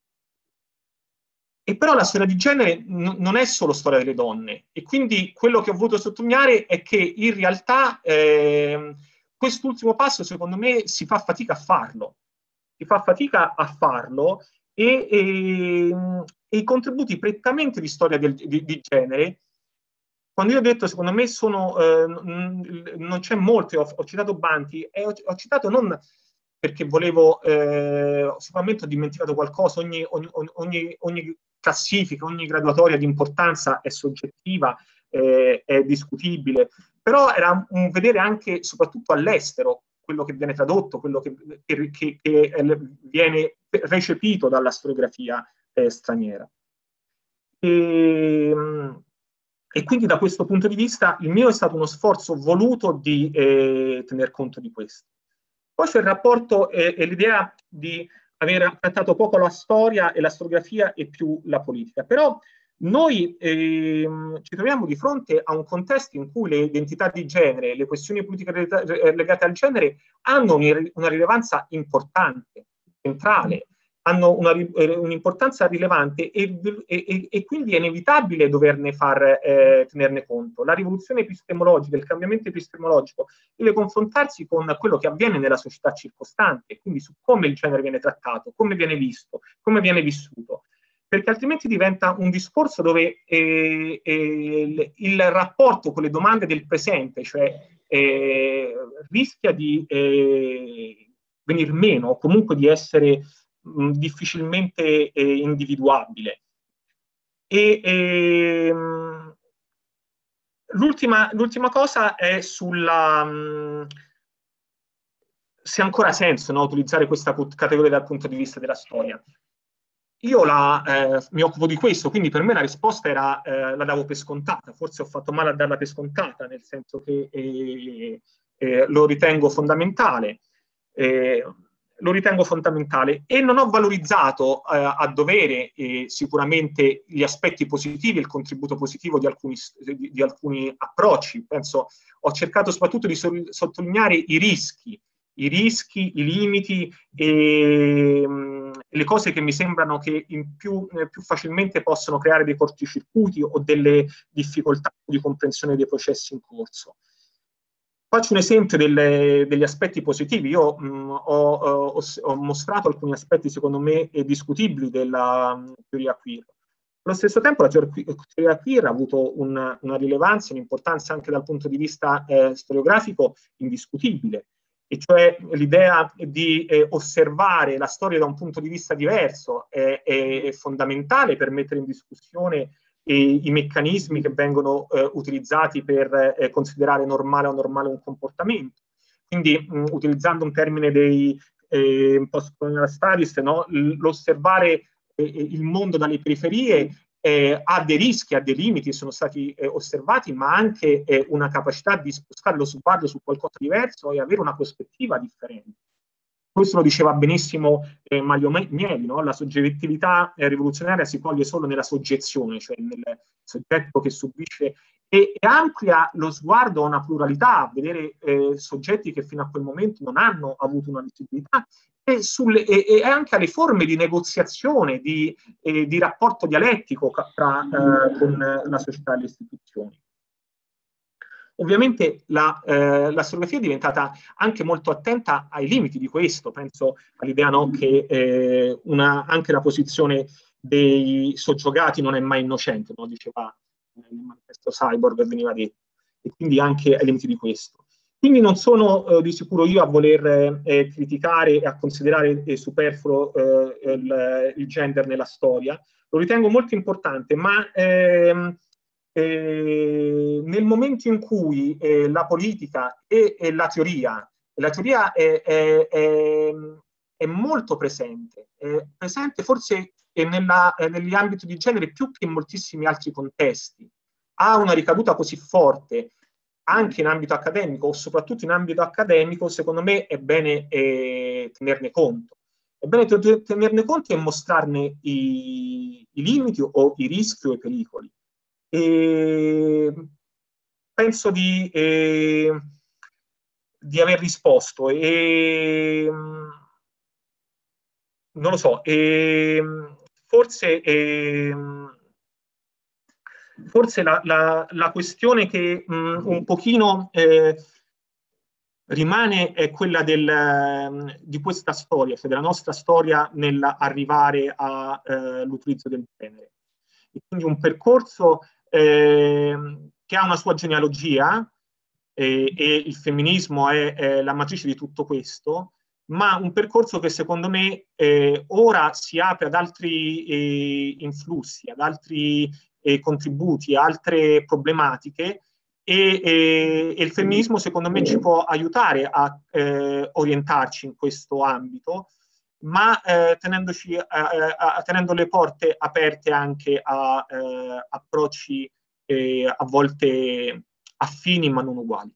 E però la storia di genere n- non è solo storia delle donne, e quindi quello che ho voluto sottolineare è che in realtà eh, quest'ultimo passo, secondo me, si fa fatica a farlo. Si fa fatica a farlo e, e, e i contributi prettamente di storia del, di, di genere, quando io ho detto, secondo me, sono, eh, non c'è molto, ho, ho citato Banti, e ho, ho citato non perché volevo, eh, sicuramente ho dimenticato qualcosa, ogni, ogni, ogni, ogni classifica, ogni graduatoria di importanza è soggettiva, eh, è discutibile, però era un vedere anche, soprattutto all'estero, quello che viene tradotto, quello che, che, che, che viene recepito dalla storiografia eh, straniera. E, e quindi da questo punto di vista il mio è stato uno sforzo voluto di eh, tener conto di questo. Poi c'è il rapporto e, e l'idea di aver trattato poco la storia e la storiografia e più la politica. Però noi eh, ci troviamo di fronte a un contesto in cui le identità di genere, le questioni politiche legate al genere hanno una rilevanza importante, centrale, hanno un'importanza rilevante e, e, e quindi è inevitabile doverne far eh, tenerne conto. La rivoluzione epistemologica, il cambiamento epistemologico deve confrontarsi con quello che avviene nella società circostante, quindi su come il genere viene trattato, come viene visto, come viene vissuto, perché altrimenti diventa un discorso dove eh, eh, il rapporto con le domande del presente, cioè eh, rischia di eh, venir meno o comunque di essere mh, difficilmente eh, individuabile. E, e, l'ultima, l'ultima cosa è sulla mh, se ha ancora senso, no, utilizzare questa categoria dal punto di vista della storia. Io la, eh, mi occupo di questo, quindi per me la risposta era, eh, la davo per scontata, forse ho fatto male a darla per scontata, nel senso che eh, eh, lo ritengo fondamentale, eh, lo ritengo fondamentale e non ho valorizzato eh, a dovere eh, sicuramente gli aspetti positivi, il contributo positivo di alcuni, di, di alcuni approcci. Penso, ho cercato soprattutto di so sottolineare i rischi, i rischi, i limiti e mh, le cose che mi sembrano che in più, eh, più facilmente possono creare dei corticircuiti o delle difficoltà di comprensione dei processi in corso. Faccio un esempio delle, degli aspetti positivi. Io mh, ho, ho, ho mostrato alcuni aspetti secondo me discutibili della mh, teoria queer. Allo stesso tempo la teoria queer ha avuto una, una rilevanza, un'importanza anche dal punto di vista eh, storiografico indiscutibile, e cioè l'idea di eh, osservare la storia da un punto di vista diverso è, è, è fondamentale per mettere in discussione eh, i meccanismi che vengono eh, utilizzati per eh, considerare normale o normale un comportamento. Quindi, mh, utilizzando un termine dei eh, post-colonial studies, no? L'osservare eh, il mondo dalle periferie Eh, ha dei rischi, ha dei limiti, sono stati eh, osservati, ma anche eh, una capacità di spostare lo sguardo su qualcosa di diverso e avere una prospettiva differente. Questo lo diceva benissimo eh, Mario Mieli, no? La soggettività eh, rivoluzionaria si coglie solo nella soggezione, cioè nel soggetto che subisce, e, e amplia lo sguardo a una pluralità, a vedere eh, soggetti che fino a quel momento non hanno avuto una visibilità, e, sulle, e, e anche alle forme di negoziazione, di, eh, di rapporto dialettico tra, eh, con la società e le istituzioni. Ovviamente la, eh, la storiografia è diventata anche molto attenta ai limiti di questo. Penso all'idea, no, che eh, una, anche la posizione dei soggiogati non è mai innocente, no? Diceva nel manifesto Cyborg, veniva detto, e quindi anche ai limiti di questo. Quindi non sono eh, di sicuro io a voler eh, criticare e a considerare eh, superfluo eh, il, il gender nella storia. Lo ritengo molto importante, ma ehm, eh, nel momento in cui eh, la politica e, e la teoria, la teoria è, è, è, è molto presente, è presente forse nella, negli ambiti di genere più che in moltissimi altri contesti, ha una ricaduta così forte anche in ambito accademico o soprattutto in ambito accademico, secondo me è bene eh, tenerne conto. È bene tenerne conto e mostrarne i, i limiti o i rischi o i pericoli. E penso di, eh, di aver risposto e non lo so, e forse eh, forse la, la, la questione che mh, un pochino eh, rimane è quella del, di questa storia, cioè della nostra storia nell'arrivare all'utilizzo eh, del genere. E quindi un percorso eh, che ha una sua genealogia eh, e il femminismo è, è la matrice di tutto questo, ma un percorso che secondo me eh, ora si apre ad altri eh, influssi, ad altri eh, contributi, altre problematiche, e, e, e il femminismo secondo me ci può aiutare a eh, orientarci in questo ambito, ma eh, tenendoci, a, a, tenendo le porte aperte anche a eh, approcci eh, a volte affini ma non uguali.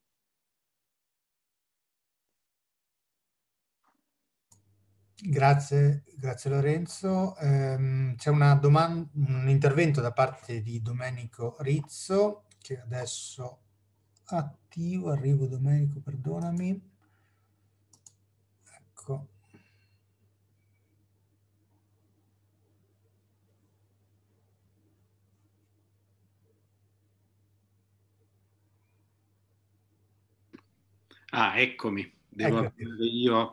Grazie, grazie Lorenzo. Ehm, c'è una domanda, un intervento da parte di Domenico Rizzo, che adesso attivo. Arrivo Domenico, perdonami. Ecco. Ah, eccomi. Devo avviare io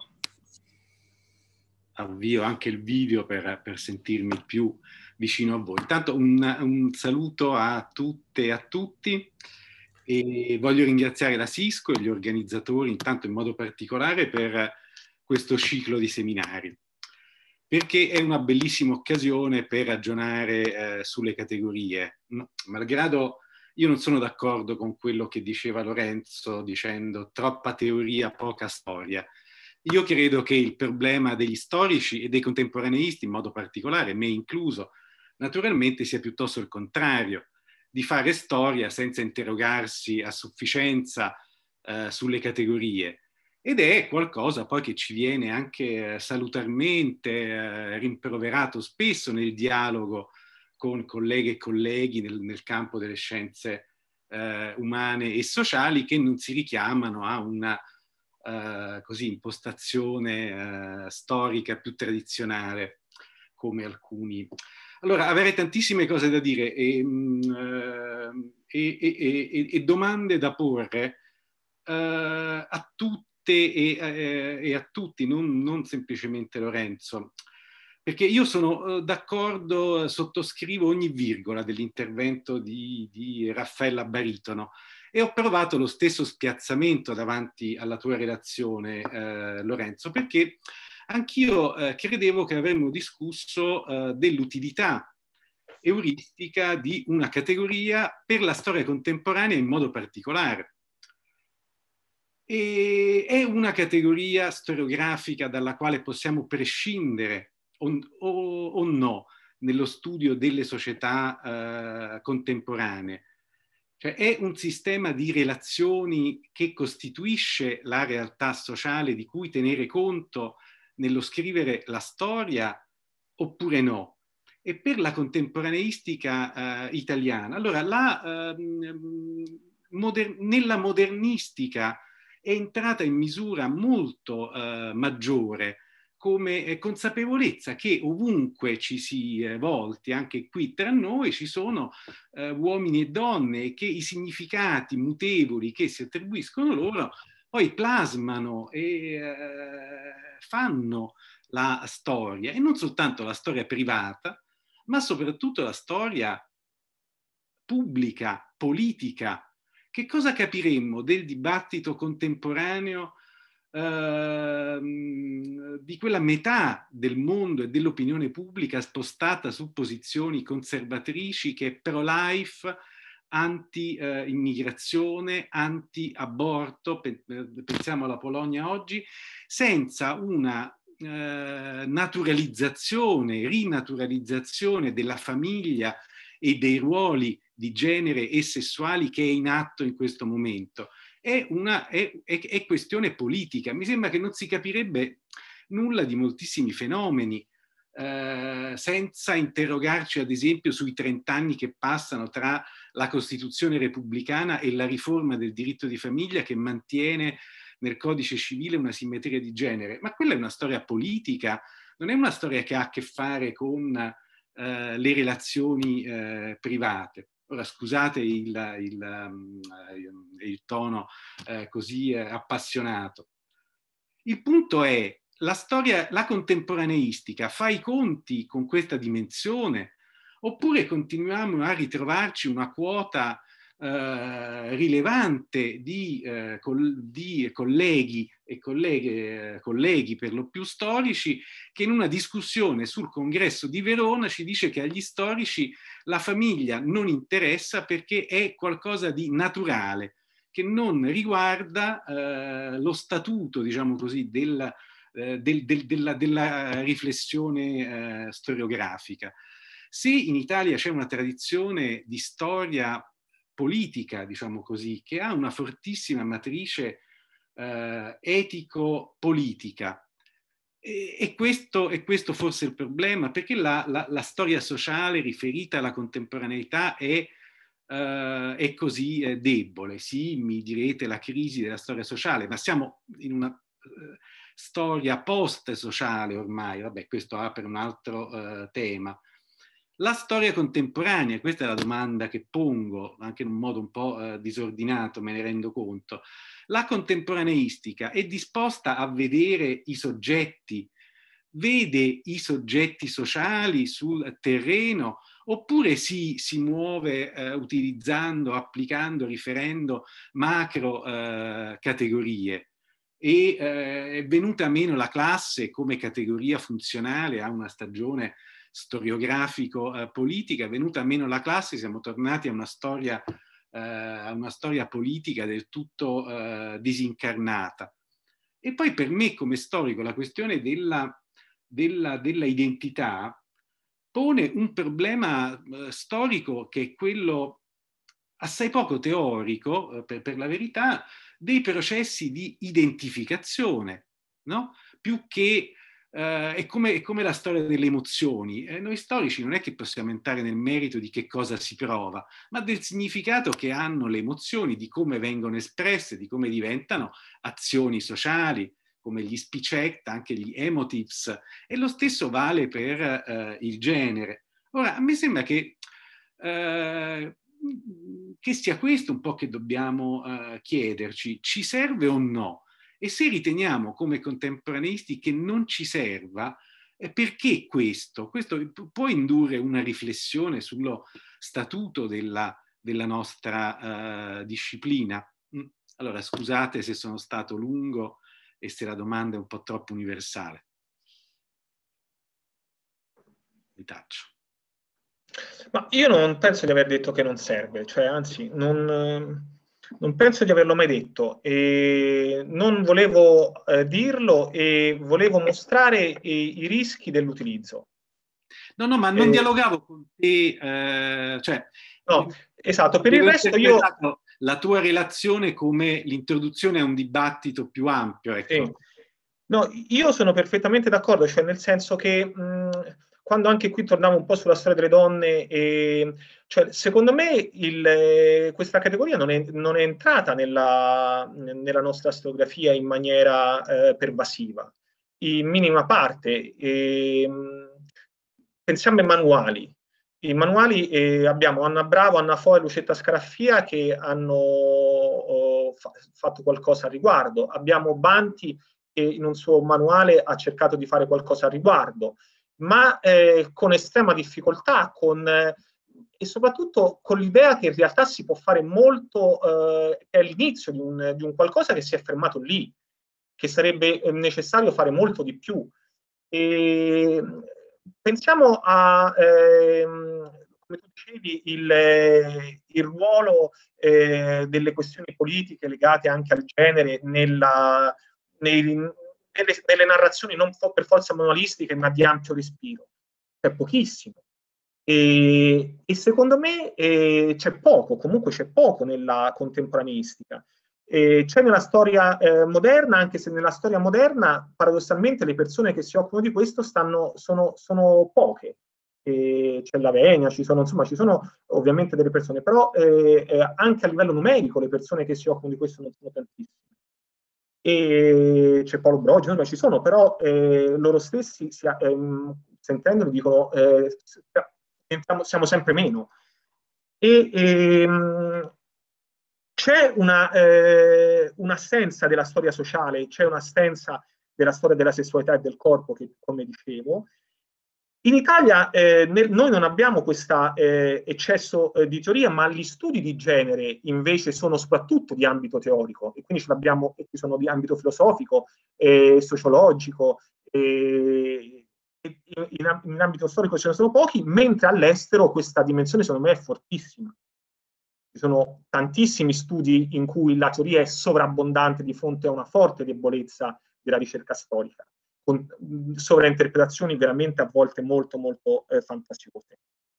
avvio anche il video per, per sentirmi più vicino a voi. Intanto un, un saluto a tutte e a tutti, e voglio ringraziare la Cisco e gli organizzatori, intanto in modo particolare, per questo ciclo di seminari, perché è una bellissima occasione per ragionare eh, sulle categorie. Malgrado io non sono d'accordo con quello che diceva Lorenzo, dicendo troppa teoria, poca storia. Io credo che il problema degli storici e dei contemporaneisti, in modo particolare, me incluso, naturalmente sia piuttosto il contrario, di fare storia senza interrogarsi a sufficienza eh, sulle categorie. Ed è qualcosa poi che ci viene anche eh, salutarmente eh, rimproverato spesso nel dialogo con colleghe e colleghi nel, nel campo delle scienze eh, umane e sociali, che non si richiamano a una Uh, così, impostazione uh, storica più tradizionale come alcuni. Allora, avrei tantissime cose da dire e, uh, e, e, e, e domande da porre uh, a tutte e, e, e a tutti, non, non semplicemente Lorenzo, perché io sono uh, d'accordo, sottoscrivo ogni virgola dell'intervento di, di Raffaella Baritono, e ho provato lo stesso spiazzamento davanti alla tua relazione, eh, Lorenzo, perché anch'io eh, credevo che avremmo discusso eh, dell'utilità euristica di una categoria per la storia contemporanea in modo particolare. E è una categoria storiografica dalla quale possiamo prescindere o, o, o no nello studio delle società eh, contemporanee. Cioè è un sistema di relazioni che costituisce la realtà sociale di cui tenere conto nello scrivere la storia, oppure no? E per la contemporaneistica eh, italiana, allora la, eh, moder- nella modernistica è entrata in misura molto eh, maggiore come consapevolezza che ovunque ci si eh, volti, anche qui tra noi, ci sono eh, uomini e donne, e che i significati mutevoli che si attribuiscono loro poi plasmano e eh, fanno la storia, e non soltanto la storia privata, ma soprattutto la storia pubblica, politica. Che cosa capiremmo del dibattito contemporaneo Uh, di quella metà del mondo e dell'opinione pubblica spostata su posizioni conservatrici, che è pro-life, anti-immigrazione, anti-aborto, pensiamo alla Polonia oggi, senza una uh, naturalizzazione, rinaturalizzazione della famiglia e dei ruoli di genere e sessuali che è in atto in questo momento. È, una, è, è, è questione politica. Mi sembra che non si capirebbe nulla di moltissimi fenomeni eh, senza interrogarci ad esempio sui trent'anni che passano tra la Costituzione repubblicana e la riforma del diritto di famiglia, che mantiene nel codice civile una simmetria di genere. Ma quella è una storia politica, non è una storia che ha a che fare con eh, le relazioni eh, private. Ora scusate il, il, um, il tono eh, così eh, appassionato. Il punto è, la storia, la contemporaneistica fa i conti con questa dimensione, oppure continuiamo a ritrovarci una quota eh, rilevante di, eh, col, di colleghi e colleghe, eh, colleghi per lo più storici, che in una discussione sul congresso di Verona ci dice che agli storici la famiglia non interessa perché è qualcosa di naturale, che non riguarda eh, lo statuto, diciamo così, della, eh, del, del, della, della riflessione eh, storiografica. Se in Italia c'è una tradizione di storia politica, diciamo così, che ha una fortissima matrice eh, etico-politica, e, e, questo, e questo forse è il problema, perché la, la, la storia sociale riferita alla contemporaneità è Uh, è così eh, debole. Sì, mi direte la crisi della storia sociale, ma siamo in una uh, storia post-sociale ormai, vabbè, questo apre un altro uh, tema. La storia contemporanea, questa è la domanda che pongo, anche in un modo un po' uh, disordinato, me ne rendo conto. La contemporaneistica è disposta a vedere i soggetti, vede i soggetti sociali sul terreno, oppure si, si muove eh, utilizzando, applicando, riferendo macro eh, categorie, e eh, è venuta meno la classe come categoria funzionale a una stagione storiografico-politica, eh, è venuta meno la classe, siamo tornati a una storia, eh, a una storia politica del tutto eh, disincarnata. E poi per me come storico la questione della, della, della identità pone un problema eh, storico che è quello assai poco teorico, eh, per, per la verità, dei processi di identificazione, no? Più che eh, è, come, è come la storia delle emozioni. Eh, noi storici non è che possiamo entrare nel merito di che cosa si prova, ma del significato che hanno le emozioni, di come vengono espresse, di come diventano azioni sociali, come gli speech act, anche gli emotives, e lo stesso vale per eh, il genere. Ora, a me sembra che, eh, che sia questo un po' che dobbiamo eh, chiederci, ci serve o no? E se riteniamo come contemporaneisti che non ci serva, eh, perché questo? Questo può indurre una riflessione sullo statuto della, della nostra eh, disciplina. Allora, scusate se sono stato lungo e se la domanda è un po' troppo universale. Mi taccio. Ma io non penso di aver detto che non serve, cioè anzi, non, non penso di averlo mai detto. E non volevo eh, dirlo e volevo mostrare i, i rischi dell'utilizzo. No, no, ma non eh, dialogavo con te, eh, cioè... No, esatto, per il resto io... la tua relazione come l'introduzione a un dibattito più ampio. Ecco. Sì. No, io sono perfettamente d'accordo, cioè nel senso che mh, quando anche qui torniamo un po' sulla storia delle donne, e, cioè, secondo me il, eh, questa categoria non è, non è entrata nella, nella nostra storiografia in maniera eh, pervasiva, in minima parte. E, mh, pensiamo ai manuali. I manuali eh, abbiamo Anna Bravo, Anna Foy, Lucetta Scaraffia che hanno oh, fa fatto qualcosa a riguardo. Abbiamo Banti che in un suo manuale ha cercato di fare qualcosa a riguardo, ma eh, con estrema difficoltà, con, eh, e soprattutto con l'idea che in realtà si può fare molto, eh, è l'inizio di un, di un qualcosa che si è fermato lì, che sarebbe necessario fare molto di più. E, pensiamo a, ehm, come tu dicevi, il, il ruolo eh, delle questioni politiche legate anche al genere nella, nei, nelle, nelle narrazioni non per forza manualistiche, ma di ampio respiro. C'è pochissimo. E, e secondo me eh, c'è poco, comunque c'è poco nella contemporaneistica. C'è nella storia eh, moderna, anche se nella storia moderna paradossalmente le persone che si occupano di questo stanno, sono, sono poche. C'è Lavenia, ci sono, insomma, ci sono ovviamente delle persone, però eh, eh, anche a livello numerico le persone che si occupano di questo non sono tantissime. E c'è Paolo Brogi, insomma, ci sono, però eh, loro stessi, si, ehm, sentendoli, dicono eh, siamo, siamo sempre meno. E ehm, c'è una, eh, un'assenza della storia sociale, c'è un'assenza della storia della sessualità e del corpo, che come dicevo, In Italia eh, nel, noi non abbiamo questo eh, eccesso eh, di teoria, ma gli studi di genere invece sono soprattutto di ambito teorico, e quindi ce l'abbiamo, e sono di ambito filosofico, eh, sociologico, eh, in, in ambito storico ce ne sono pochi, mentre all'estero questa dimensione secondo me è fortissima. Ci sono tantissimi studi in cui la teoria è sovrabbondante di fronte a una forte debolezza della ricerca storica, con sovrainterpretazioni veramente a volte molto molto eh, fantasiose.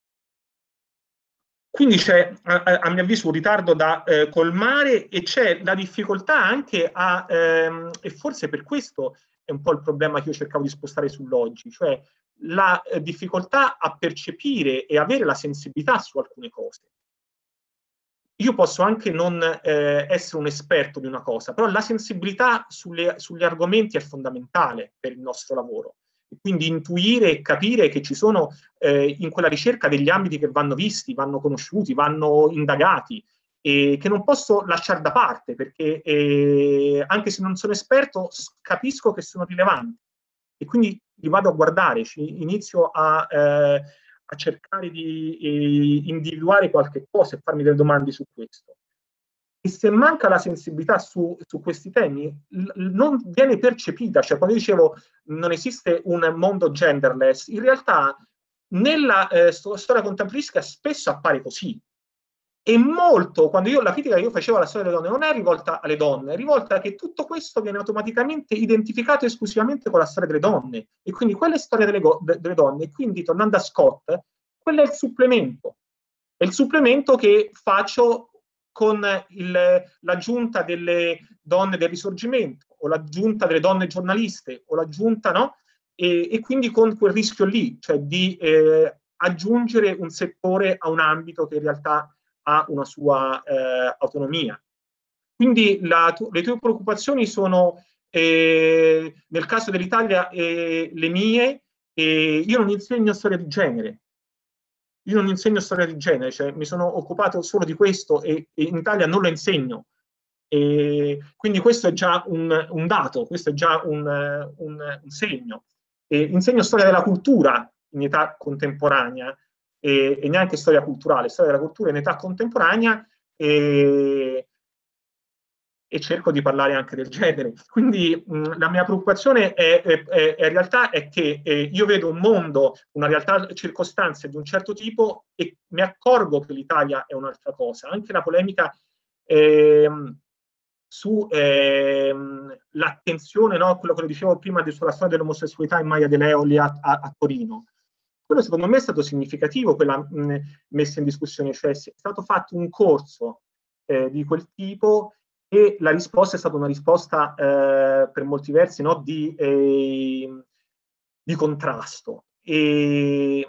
Quindi c'è a, a mio avviso un ritardo da eh, colmare, e c'è la difficoltà anche a, ehm, e forse per questo è un po' il problema che io cercavo di spostare sull'oggi, cioè la eh, difficoltà a percepire e avere la sensibilità su alcune cose. Io posso anche non eh, essere un esperto di una cosa, però la sensibilità sulle, sugli argomenti è fondamentale per il nostro lavoro. E quindi intuire e capire che ci sono eh, in quella ricerca degli ambiti che vanno visti, vanno conosciuti, vanno indagati, e che non posso lasciare da parte, perché eh, anche se non sono esperto, capisco che sono rilevanti. E quindi li vado a guardare, inizio a... Eh, a cercare di eh, individuare qualche cosa e farmi delle domande su questo. E se manca la sensibilità su, su questi temi, non viene percepita. Cioè, quando dicevo non esiste un mondo genderless, in realtà nella eh, storia contemporaneistica spesso appare così. E molto, quando io la critica che io facevo alla storia delle donne non è rivolta alle donne, è rivolta a che tutto questo viene automaticamente identificato esclusivamente con la storia delle donne, e quindi quella è storia delle, delle donne, e quindi tornando a Scott, quello è il supplemento, è il supplemento che faccio con l'aggiunta delle donne del Risorgimento, o l'aggiunta delle donne giornaliste, o l'aggiunta, no? E, e quindi con quel rischio lì, cioè di eh, aggiungere un settore a un ambito che in realtà ha una sua eh, autonomia. Quindi la, le tue preoccupazioni sono, eh, nel caso dell'Italia, eh, le mie. Eh, io non insegno storia di genere, io non insegno storia di genere, cioè mi sono occupato solo di questo, e, e in Italia non lo insegno. E quindi questo è già un, un dato, questo è già un, un, un segno. E insegno storia della cultura in età contemporanea, E, e neanche storia culturale, storia della cultura in età contemporanea, e, e cerco di parlare anche del genere. Quindi mh, la mia preoccupazione è, è, è, è in realtà è che eh, io vedo un mondo, una realtà, circostanze di un certo tipo, e mi accorgo che l'Italia è un'altra cosa. Anche la polemica eh, su eh, l'attenzione, no, quello che dicevo prima sulla storia dell'omosessualità in Maya Deleoli a, a, a Torino. Quello secondo me è stato significativo, quella mh, messa in discussione, cioè è stato fatto un corso eh, di quel tipo, e la risposta è stata una risposta eh, per molti versi, no, di, eh, di contrasto. E...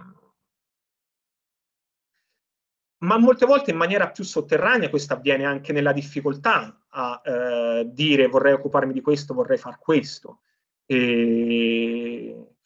ma molte volte in maniera più sotterranea questo avviene anche nella difficoltà a eh, dire vorrei occuparmi di questo, vorrei far questo. E...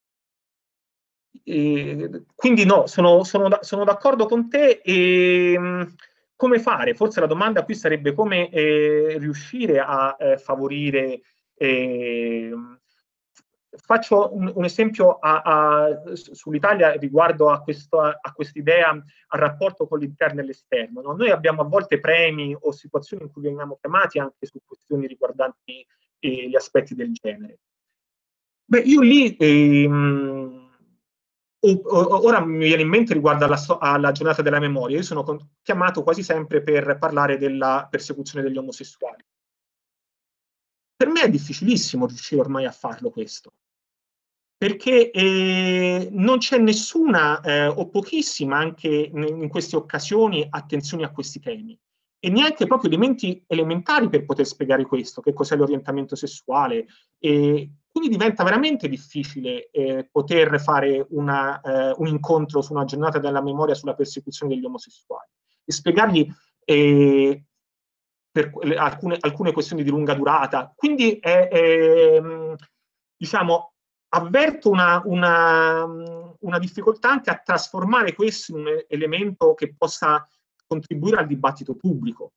E quindi no, sono, sono, da, sono d'accordo con te. E mh, come fare? Forse la domanda qui sarebbe come eh, riuscire a eh, favorire. Eh, faccio un, un esempio sull'Italia riguardo a, questo, a quest'idea, al rapporto con l'interno e l'esterno. No? Noi abbiamo a volte premi o situazioni in cui veniamo chiamati anche su questioni riguardanti eh, gli aspetti del genere. Beh, io lì... Eh, ora mi viene in mente riguardo alla, alla giornata della memoria, io sono chiamato quasi sempre per parlare della persecuzione degli omosessuali. Per me è difficilissimo riuscire ormai a farlo questo, perché eh, non c'è nessuna eh, o pochissima, anche in, in queste occasioni, attenzione a questi temi, e neanche proprio elementi elementari per poter spiegare questo, che cos'è l'orientamento sessuale. E quindi diventa veramente difficile eh, poter fare una, eh, un incontro su una giornata della memoria sulla persecuzione degli omosessuali e spiegargli eh, per alcune, alcune questioni di lunga durata. Quindi è, è, diciamo, avverto una, una, una difficoltà anche a trasformare questo in un elemento che possa contribuire al dibattito pubblico.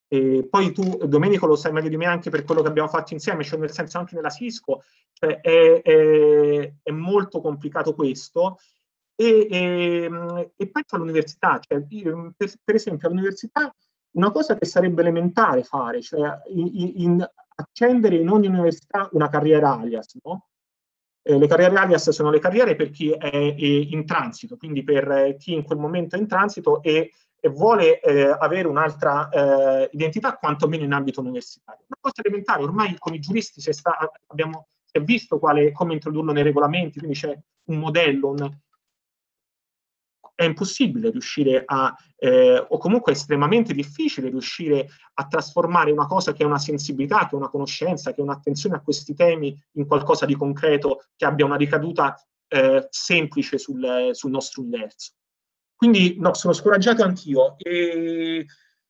E poi tu, Domenico, lo sai meglio di me anche per quello che abbiamo fatto insieme, cioè nel senso anche nella Cisco, cioè è, è, è molto complicato questo. E, e, e penso all'università, cioè, per, per esempio all'università una cosa che sarebbe elementare fare, cioè in, in accendere in ogni università una carriera alias, no? Eh, le carriere alias sono le carriere per chi è, è in transito, quindi per chi in quel momento è in transito e, e vuole eh, avere un'altra eh, identità, quantomeno in ambito universitario. Una cosa elementare, ormai con i giuristi si, sta, abbiamo, si è visto quale, come introdurlo nei regolamenti, quindi c'è un modello, un, è impossibile riuscire a, eh, o comunque è estremamente difficile riuscire a trasformare una cosa che è una sensibilità, che è una conoscenza, che è un'attenzione a questi temi in qualcosa di concreto che abbia una ricaduta eh, semplice sul, sul nostro universo. Quindi no, sono scoraggiato anch'io. E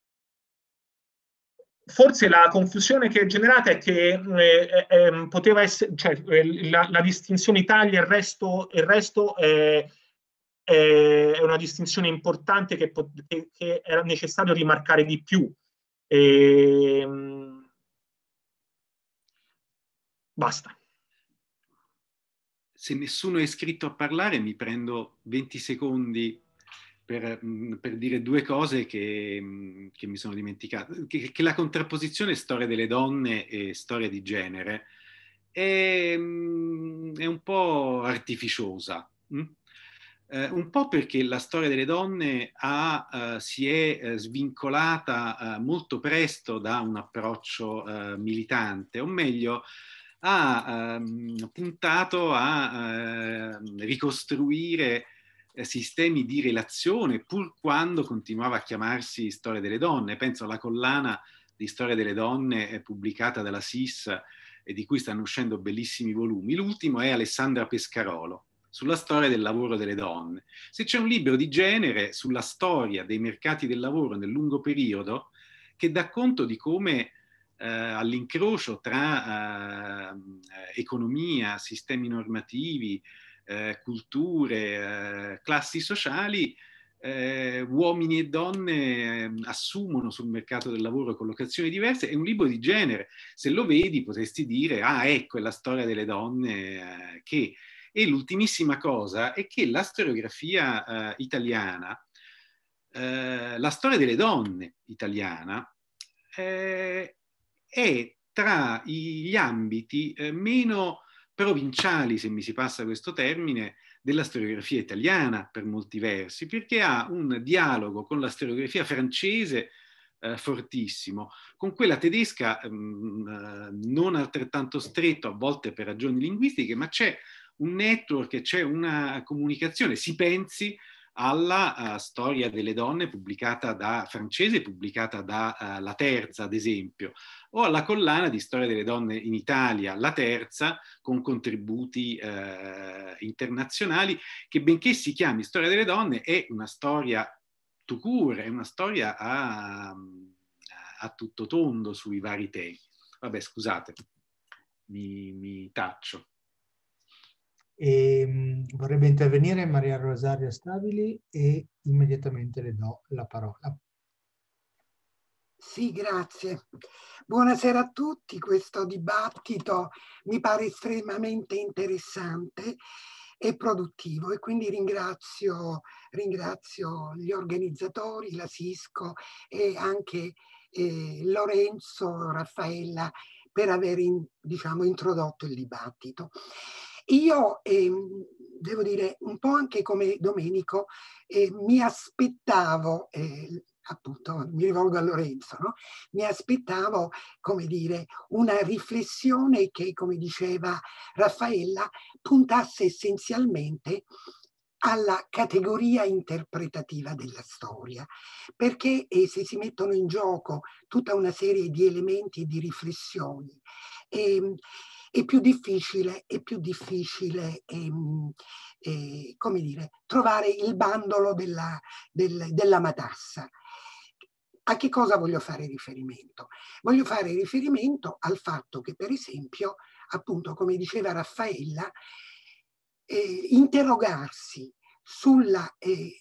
forse la confusione che è generata è che eh, eh, poteva essere, cioè, la, la distinzione Italia e il resto, il resto eh, è una distinzione importante che, che, che era necessario rimarcare di più. E, basta. Se nessuno è iscritto a parlare, mi prendo venti secondi per, per dire due cose che, che mi sono dimenticato. Che, che la contrapposizione storia delle donne e storia di genere è, è un po' artificiosa. Hm? Eh, un po' perché la storia delle donne ha, uh, si è uh, svincolata uh, molto presto da un approccio uh, militante, o meglio ha um, puntato a uh, ricostruire uh, sistemi di relazione, pur quando continuava a chiamarsi Storia delle donne. Penso alla collana di Storia delle donne eh, pubblicata dalla S I S e di cui stanno uscendo bellissimi volumi. L'ultimo è Alessandra Pescarolo, sulla storia del lavoro delle donne. Se c'è un libro di genere sulla storia dei mercati del lavoro nel lungo periodo, che dà conto di come eh, all'incrocio tra eh, economia, sistemi normativi, eh, culture, eh, classi sociali, eh, uomini e donne eh, assumono sul mercato del lavoro collocazioni diverse, è un libro di genere. Se lo vedi potresti dire, ah ecco, è la storia delle donne eh, che... E l'ultimissima cosa è che la storiografia eh, italiana, eh, la storia delle donne italiana, eh, è tra gli ambiti eh, meno provinciali, se mi si passa questo termine, della storiografia italiana per molti versi, perché ha un dialogo con la storiografia francese eh, fortissimo, con quella tedesca mh, non altrettanto stretto, a volte per ragioni linguistiche, ma c'è un network, c'è una comunicazione. Si pensi alla uh, storia delle donne pubblicata da francese, pubblicata da uh, La Terza, ad esempio, o alla collana di storia delle donne in Italia, La Terza, con contributi uh, internazionali, che benché si chiami Storia delle donne, è una storia tout court, è una storia a, a tutto tondo sui vari temi. Vabbè, scusate, mi, mi taccio. E, mh, vorrebbe intervenire Maria Rosaria Stabili e immediatamente le do la parola. Sì, grazie. Buonasera a tutti. Questo dibattito mi pare estremamente interessante e produttivo e quindi ringrazio, ringrazio gli organizzatori, la Cisco e anche eh, Lorenzo, Raffaella per aver in, diciamo, introdotto il dibattito. Io eh, devo dire un po' anche come Domenico eh, mi aspettavo eh, appunto mi rivolgo a Lorenzo, no? Mi aspettavo, come dire, una riflessione che, come diceva Raffaella, puntasse essenzialmente alla categoria interpretativa della storia, perché eh, se si mettono in gioco tutta una serie di elementi e di riflessioni, eh, è più difficile, è più difficile ehm, eh, come dire, trovare il bandolo della, del, della matassa. A che cosa voglio fare riferimento? Voglio fare riferimento al fatto che, per esempio, appunto, come diceva Raffaella, eh, interrogarsi sulla, eh,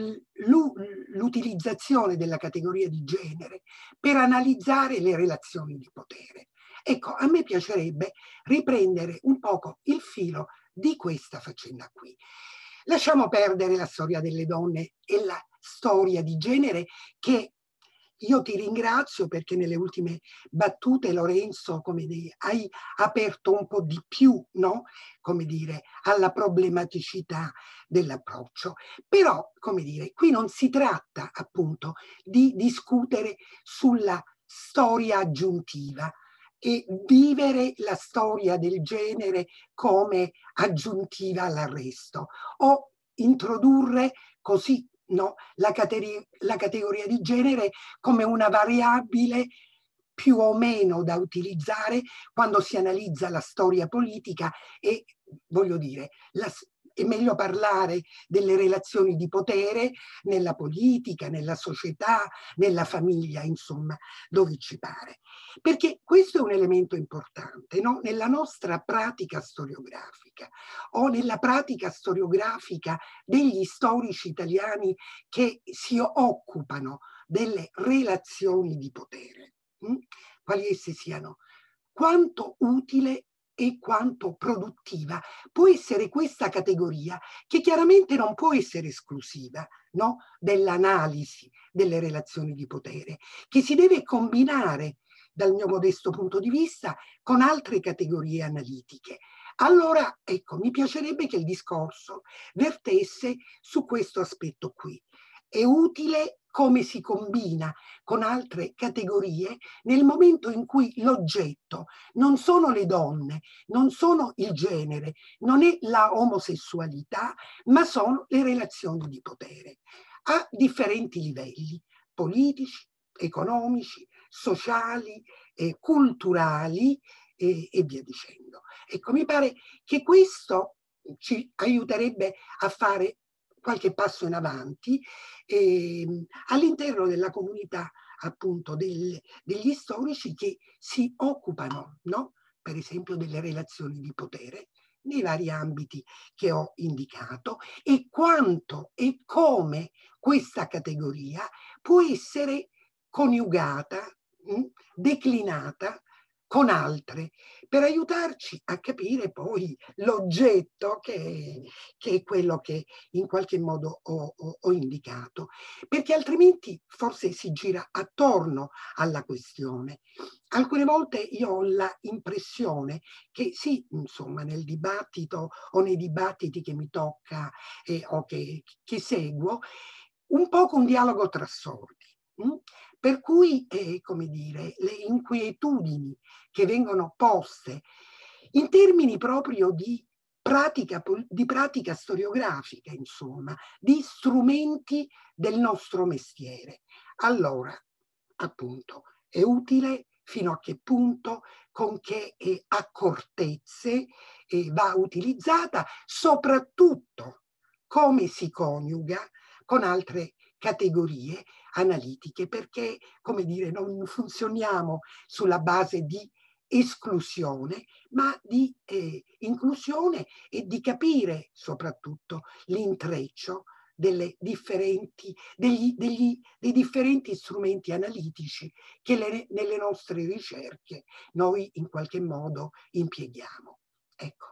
sull'utilizzazione della categoria di genere per analizzare le relazioni di potere. Ecco, a me piacerebbe riprendere un poco il filo di questa faccenda qui. Lasciamo perdere la storia delle donne e la storia di genere, che io ti ringrazio perché nelle ultime battute, Lorenzo, come dire, hai aperto un po' di più, no? Come dire, alla problematicità dell'approccio. Però, come dire, qui non si tratta appunto di discutere sulla storia aggiuntiva e vivere la storia del genere come aggiuntiva all'arresto, o introdurre così, no, la, cateri- la categoria di genere come una variabile più o meno da utilizzare quando si analizza la storia politica e, voglio dire, la, è meglio parlare delle relazioni di potere nella politica, nella società, nella famiglia, insomma, dove ci pare. Perché questo è un elemento importante, no? Nella nostra pratica storiografica o nella pratica storiografica degli storici italiani che si occupano delle relazioni di potere, hm? quali esse siano, quanto utile e quanto produttiva può essere questa categoria, che chiaramente non può essere esclusiva, no? dell'analisi delle relazioni di potere, che si deve combinare dal mio modesto punto di vista con altre categorie analitiche. Allora, ecco, mi piacerebbe che il discorso vertesse su questo aspetto qui. È utile come si combina con altre categorie nel momento in cui l'oggetto non sono le donne, non sono il genere, non è la omosessualità, ma sono le relazioni di potere a differenti livelli, politici, economici, sociali, eh, culturali eh, e via dicendo. Ecco, mi pare che questo ci aiuterebbe a fare qualche passo in avanti eh, all'interno della comunità appunto del, degli storici che si occupano, no? Per esempio delle relazioni di potere nei vari ambiti che ho indicato, e quanto e come questa categoria può essere coniugata, mh, declinata con altre, per aiutarci a capire poi l'oggetto che, che è quello che in qualche modo ho, ho, ho indicato, perché altrimenti forse si gira attorno alla questione. Alcune volte io ho la impressione che sì, insomma, nel dibattito o nei dibattiti che mi tocca eh, o che, che seguo, un po' un dialogo tra sordi. Hm? Per cui, eh, come dire, le inquietudini che vengono poste in termini proprio di pratica, di pratica storiografica, insomma, di strumenti del nostro mestiere. Allora, appunto, è utile fino a che punto, con che eh, accortezze eh, va utilizzata, soprattutto come si coniuga con altre categorie analitiche, perché, come dire, non funzioniamo sulla base di esclusione, ma di eh, inclusione e di capire soprattutto l'intreccio delle differenti, degli, degli, dei differenti strumenti analitici che le, nelle nostre ricerche noi in qualche modo impieghiamo. Ecco,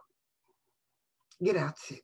grazie.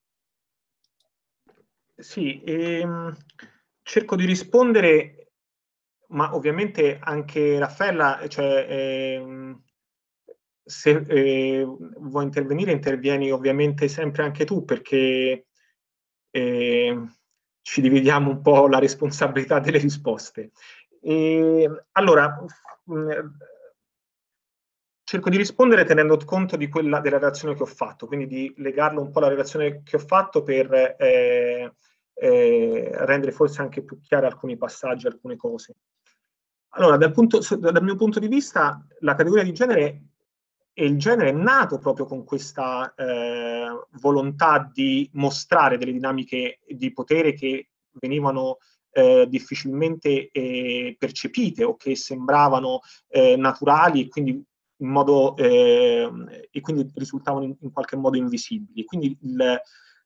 Sì, ehm, cerco di rispondere, ma ovviamente anche Raffaella, cioè, ehm, se eh, vuoi intervenire, intervieni ovviamente sempre anche tu, perché eh, ci dividiamo un po' la responsabilità delle risposte. E, allora, mh, cerco di rispondere tenendo conto di quella della relazione che ho fatto, quindi di legarlo un po' alla relazione che ho fatto per eh, eh, rendere forse anche più chiare alcuni passaggi, alcune cose. Allora, dal, punto, dal mio punto di vista, la categoria di genere e il genere è nato proprio con questa eh, volontà di mostrare delle dinamiche di potere che venivano eh, difficilmente eh, percepite o che sembravano eh, naturali e quindi in modo eh, e quindi risultavano in, in qualche modo invisibili. Quindi il,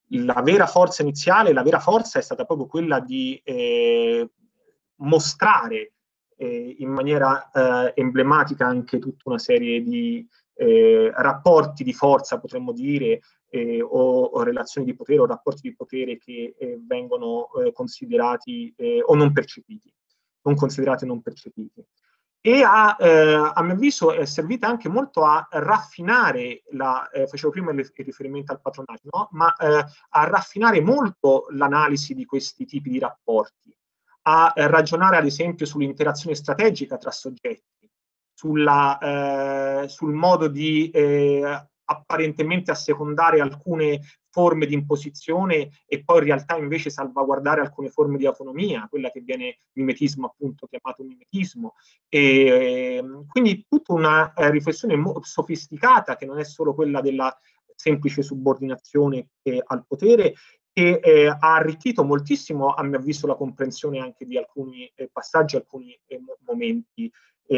la vera forza iniziale, la vera forza è stata proprio quella di eh, mostrare eh, in maniera eh, emblematica anche tutta una serie di eh, rapporti di forza, potremmo dire, eh, o, o relazioni di potere o rapporti di potere che eh, vengono eh, considerati eh, o non percepiti, non considerati o non percepiti. E a, eh, a mio avviso è servita anche molto a raffinare, la, eh, facevo prima il riferimento al patronaggio, no? ma eh, a raffinare molto l'analisi di questi tipi di rapporti, a eh, ragionare ad esempio sull'interazione strategica tra soggetti, sulla, eh, sul modo di eh, apparentemente assecondare alcune forme di imposizione e poi in realtà invece salvaguardare alcune forme di autonomia, quella che viene mimetismo appunto chiamato mimetismo. E, eh, quindi tutta una eh, riflessione sofisticata che non è solo quella della semplice subordinazione eh, al potere, che eh, ha arricchito moltissimo, a mio avviso, la comprensione anche di alcuni eh, passaggi, alcuni eh, momenti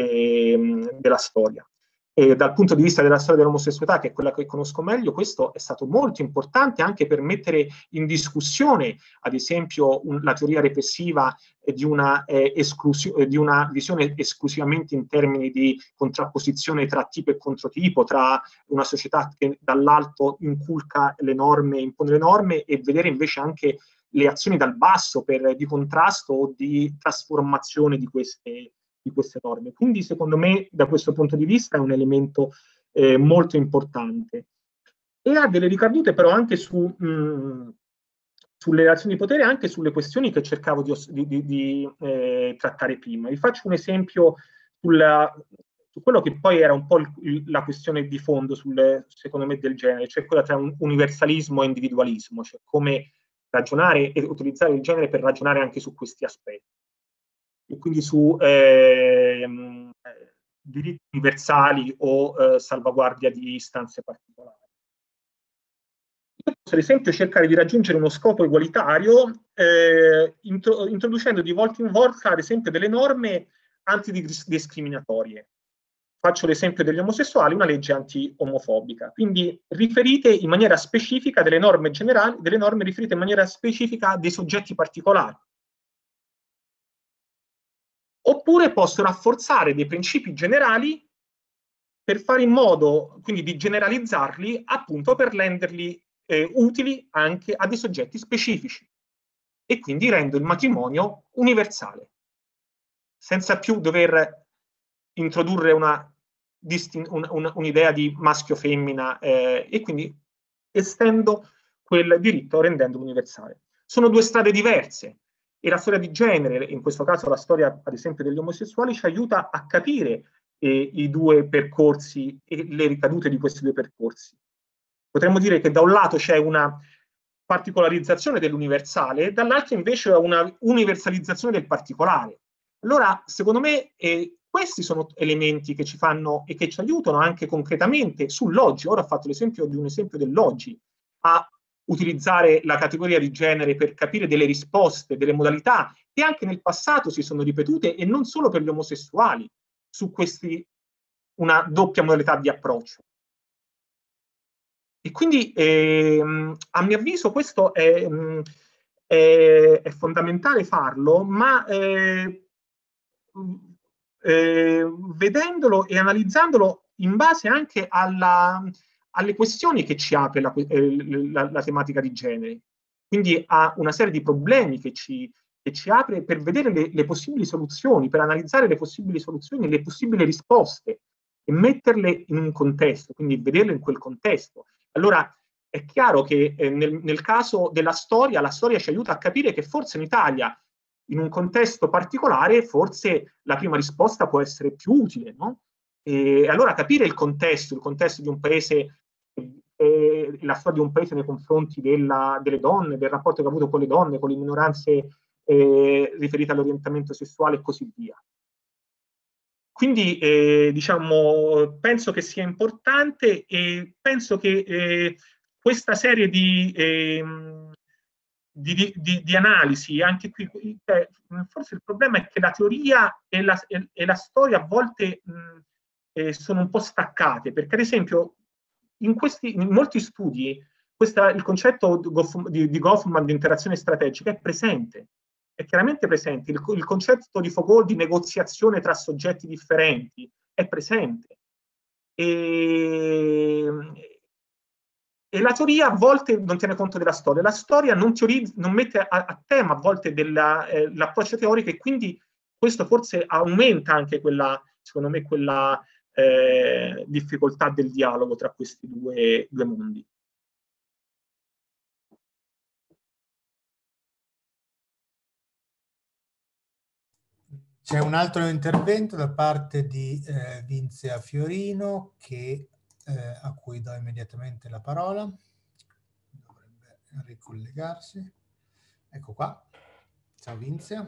eh, della storia. E dal punto di vista della storia dell'omosessualità, che è quella che conosco meglio, questo è stato molto importante anche per mettere in discussione, ad esempio, un, la teoria repressiva eh, di, una, eh, esclusio, di una visione esclusivamente in termini di contrapposizione tra tipo e controtipo, tra una società che dall'alto inculca le norme, impone le norme, e vedere invece anche le azioni dal basso per, di contrasto o di trasformazione di queste di queste norme. Quindi secondo me da questo punto di vista è un elemento eh, molto importante e ha delle ricadute però anche su, mh, sulle relazioni di potere, anche sulle questioni che cercavo di, di, di, di eh, trattare prima. Vi faccio un esempio sulla, su quello che poi era un po' il, la questione di fondo sul, secondo me del genere, cioè quella tra un universalismo e individualismo, cioè come ragionare e utilizzare il genere per ragionare anche su questi aspetti. E quindi su eh, diritti universali o eh, salvaguardia di istanze particolari. Io posso ad esempio cercare di raggiungere uno scopo egualitario eh, intro introducendo di volta in volta ad esempio delle norme antidiscriminatorie. Faccio l'esempio degli omosessuali, una legge anti-omofobica. Quindi riferite in maniera specifica delle norme generali, delle norme riferite in maniera specifica a dei soggetti particolari. Oppure posso rafforzare dei principi generali per fare in modo, quindi di generalizzarli, appunto per renderli eh, utili anche a dei soggetti specifici. E quindi rendo il matrimonio universale, senza più dover introdurre una un'idea un, di maschio-femmina eh, e quindi estendo quel diritto rendendolo universale. Sono due strade diverse. E la storia di genere, in questo caso la storia ad esempio degli omosessuali, ci aiuta a capire eh, i due percorsi e le ricadute di questi due percorsi. Potremmo dire che da un lato c'è una particolarizzazione dell'universale e dall'altro invece una universalizzazione del particolare. Allora, secondo me, eh, questi sono elementi che ci fanno e che ci aiutano anche concretamente sull'oggi. Ora ho fatto l'esempio di un esempio dell'oggi, a utilizzare la categoria di genere per capire delle risposte, delle modalità che anche nel passato si sono ripetute e non solo per gli omosessuali, su questi una doppia modalità di approccio. E quindi ehm, a mio avviso questo è, è, è fondamentale farlo, ma eh, eh, vedendolo e analizzandolo in base anche alla alle questioni che ci apre la, eh, la, la tematica di genere, quindi a una serie di problemi che ci, che ci apre per vedere le, le possibili soluzioni, per analizzare le possibili soluzioni, le possibili risposte e metterle in un contesto, quindi vederle in quel contesto. Allora è chiaro che eh, nel, nel caso della storia, la storia ci aiuta a capire che forse in Italia, in un contesto particolare, forse la prima risposta può essere più utile, no? E allora capire il contesto, il contesto di un paese, eh, la storia di un paese nei confronti della, delle donne, del rapporto che ha avuto con le donne, con le minoranze eh, riferite all'orientamento sessuale e così via. Quindi eh, diciamo, penso che sia importante e penso che eh, questa serie di, eh, di, di, di analisi, anche qui, eh, forse il problema è che la teoria e la, e, e la storia a volte mh, eh, sono un po' staccate, perché ad esempio in, questi, in molti studi questa, il concetto di, di Goffman di interazione strategica è presente, è chiaramente presente, il, il concetto di Foucault di negoziazione tra soggetti differenti è presente. E, e la teoria a volte non tiene conto della storia, la storia non, teorizza, non mette a, a tema a volte l'approccio eh, teorico, e quindi questo forse aumenta anche quella, secondo me, quella eh, difficoltà del dialogo tra questi due, due mondi. C'è un altro intervento da parte di eh, Vinzia Fiorino, che, eh, a cui do immediatamente la parola. Dovrebbe ricollegarsi. Ecco qua. Ciao Vinzia.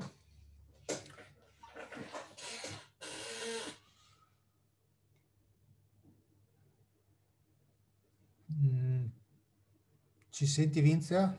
Mm. Ci senti, Vinzia?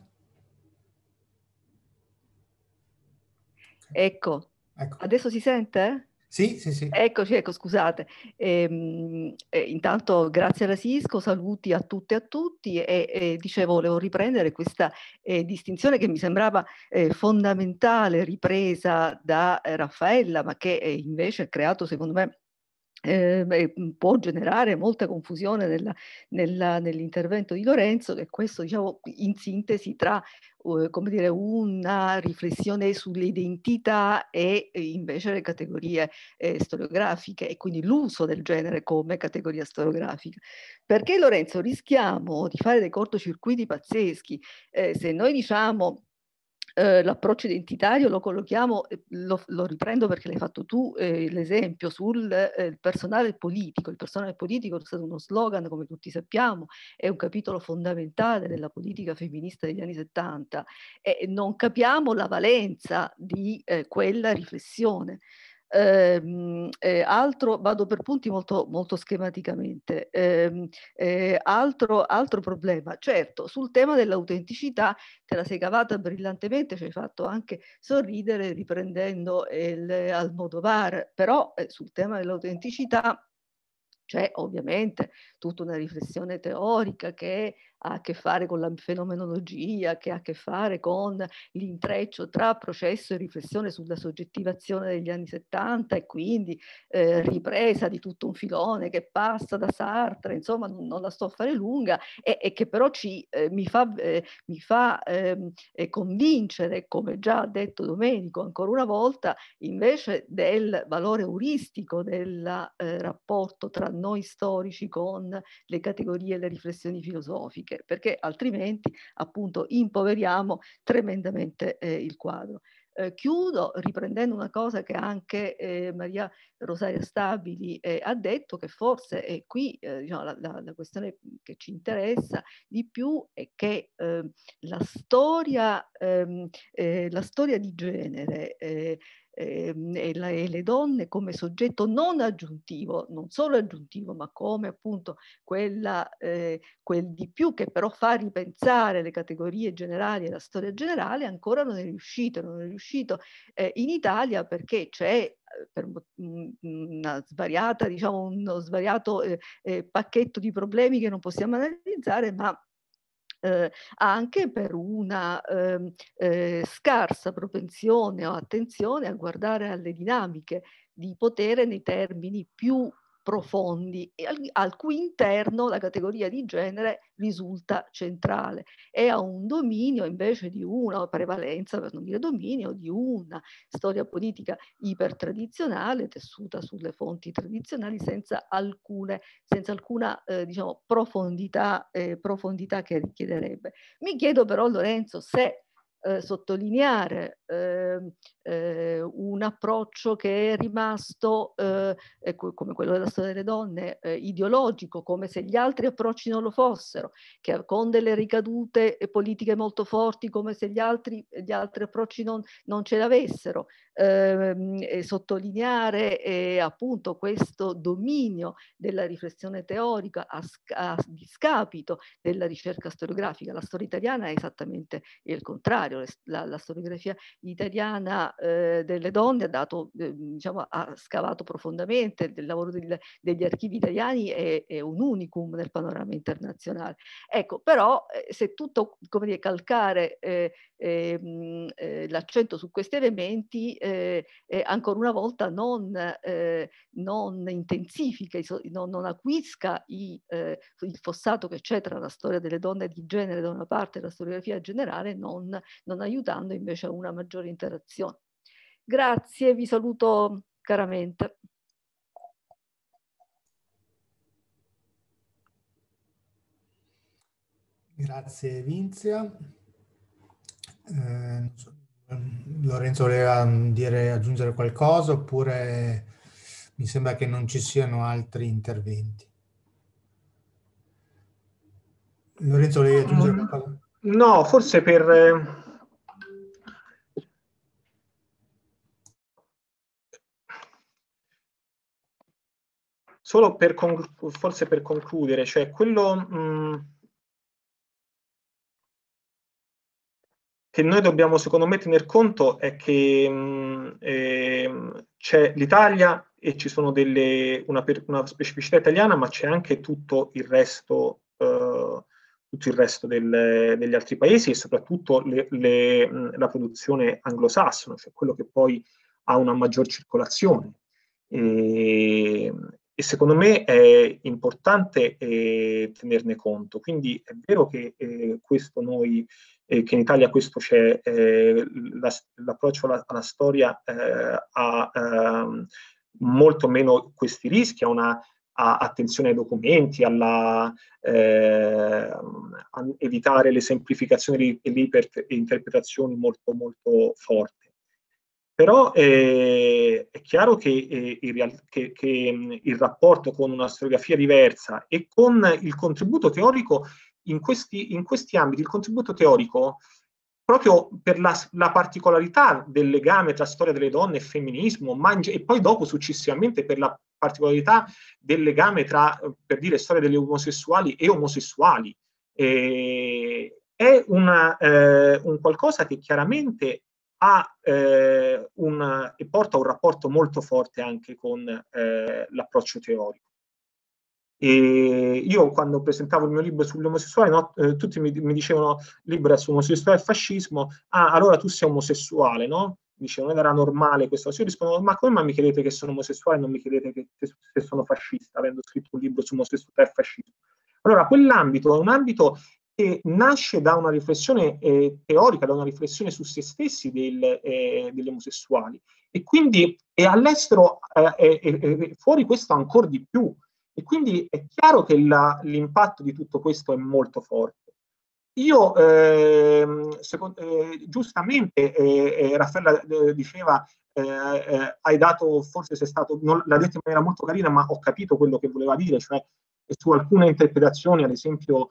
Ecco. Ecco. Adesso si sente? Sì, sì, sì. Eccoci, ecco, scusate. Ehm, eh, intanto grazie alla Sisco, saluti a tutte e a tutti, e, e dicevo, volevo riprendere questa eh, distinzione che mi sembrava eh, fondamentale, ripresa da eh, Raffaella, ma che eh, invece ha creato, secondo me, Eh, beh, può generare molta confusione nella, nella, nell'intervento di Lorenzo, che questo, diciamo, in sintesi tra uh, come dire, una riflessione sulle identità e eh, invece le categorie eh, storiografiche, e quindi l'uso del genere come categoria storiografica. Perché, Lorenzo, rischiamo di fare dei cortocircuiti pazzeschi eh, se noi diciamo Uh, l'approccio identitario lo collochiamo, lo, lo riprendo perché l'hai fatto tu, eh, l'esempio sul eh, personale politico. Il personale politico è stato uno slogan, come tutti sappiamo, è un capitolo fondamentale della politica femminista degli anni settanta, e non capiamo la valenza di eh, quella riflessione. Eh, eh, altro, vado per punti molto, molto schematicamente. Eh, eh, altro, altro problema, certo, sul tema dell'autenticità te la sei cavata brillantemente, ci hai fatto anche sorridere riprendendo il Almodovar, però eh, sul tema dell'autenticità c'è ovviamente tutta una riflessione teorica che ha a che fare con la fenomenologia, che ha a che fare con l'intreccio tra processo e riflessione sulla soggettivazione degli anni settanta, e quindi eh, ripresa di tutto un filone che passa da Sartre, insomma non, non la sto a fare lunga, e, e che però ci, eh, mi fa, eh, mi fa ehm, eh, convincere, come già ha detto Domenico ancora una volta, invece del valore euristico del eh, rapporto tra noi storici con le categorie e le riflessioni filosofiche, perché altrimenti appunto impoveriamo tremendamente eh, il quadro. Eh, chiudo riprendendo una cosa che anche eh, Maria Rosaria Stabili eh, ha detto, che forse è qui eh, diciamo, la, la, la questione che ci interessa di più è che eh, la storia, ehm, eh, la storia di genere eh, E, la, e le donne come soggetto non aggiuntivo, non solo aggiuntivo, ma come appunto quella, eh, quel di più che però fa ripensare le categorie generali e la storia generale, ancora non è riuscito, non è riuscito eh, in Italia, perché c'è per una svariata, diciamo, uno svariato eh, eh, pacchetto di problemi che non possiamo analizzare, ma Eh, anche per una eh, eh, scarsa propensione o attenzione a guardare alle dinamiche di potere nei termini più profondi, e al, al cui interno la categoria di genere risulta centrale, e ha un dominio invece di una prevalenza, per non dire dominio, di una storia politica ipertradizionale, tessuta sulle fonti tradizionali, senza alcune, senza alcuna eh, diciamo, profondità, eh, profondità che richiederebbe. Mi chiedo però, Lorenzo, se Eh, sottolineare eh, eh, un approccio che è rimasto, eh, ecco, come quello della storia delle donne, eh, ideologico, come se gli altri approcci non lo fossero, che con delle ricadute politiche molto forti, come se gli altri, gli altri approcci non, non ce l'avessero. Eh, e sottolineare eh, appunto questo dominio della riflessione teorica a, a discapito della ricerca storiografica. La storia italiana è esattamente il contrario. La, la storiografia italiana storia eh, delle donne ha dato, eh, diciamo, ha scavato profondamente. Il lavoro del, degli archivi italiani è, è un unicum nel panorama internazionale. Ecco, però eh, se tutto, come dire, calcare eh, eh, eh, l'accento su questi elementi, eh, eh, ancora una volta non, eh, non intensifica, non, non acquisca i, eh, il fossato che c'è tra la storia delle donne di genere da una parte e la storiografia generale, non, non aiutando invece a una maggiore interazione. Grazie, vi saluto caramente. Grazie Vinzia. Eh, Lorenzo voleva dire, aggiungere qualcosa, oppure mi sembra che non ci siano altri interventi. Lorenzo, volevi aggiungere qualcosa? No, forse per... Eh... Solo per, forse per concludere, cioè quello mh, che noi dobbiamo secondo me tener conto è che mh, eh, c'è l'Italia e ci sono delle, una, una specificità italiana, ma c'è anche tutto il resto, eh, tutto il resto del, degli altri paesi e soprattutto le, le, la produzione anglosassone, cioè quello che poi ha una maggior circolazione. E, e secondo me è importante eh, tenerne conto. Quindi è vero che eh, questo noi, eh, che in Italia questo c'è, eh, l'approccio alla, alla storia eh, ha eh, molto meno questi rischi, ha una ha attenzione ai documenti, alla, eh, a evitare le semplificazioni e le interpretazioni molto molto forti. Però eh, è chiaro che, eh, il, che, che mh, il rapporto con una storiografia diversa e con il contributo teorico in questi, in questi ambiti, il contributo teorico, proprio per la, la particolarità del legame tra storia delle donne e femminismo, ma in, e poi dopo successivamente per la particolarità del legame tra, per dire, storia degli omosessuali e omosessuali, eh, è una, eh, un qualcosa che chiaramente ha eh, un, e porta a un rapporto molto forte anche con eh, l'approccio teorico. E io quando presentavo il mio libro sugli omosessuali, no, eh, tutti mi, mi dicevano libro sull'omosessualità e fascismo, ah allora tu sei omosessuale, no? Dicevano, non era normale questo. Io rispondo, ma come mai mi chiedete che sono omosessuale e non mi chiedete che, che sono fascista, avendo scritto un libro su omosessualità e fascismo? Allora quell'ambito è un ambito che nasce da una riflessione eh, teorica, da una riflessione su se stessi del, eh, degli omosessuali, e quindi e all'estero eh, eh, fuori questo ancora di più, e quindi è chiaro che l'impatto di tutto questo è molto forte. Io, eh, secondo, eh, giustamente, eh, eh, Raffaella eh, diceva, eh, eh, hai dato, forse sei stato, non l'ha detto in maniera molto carina, ma ho capito quello che voleva dire, cioè su alcune interpretazioni, ad esempio,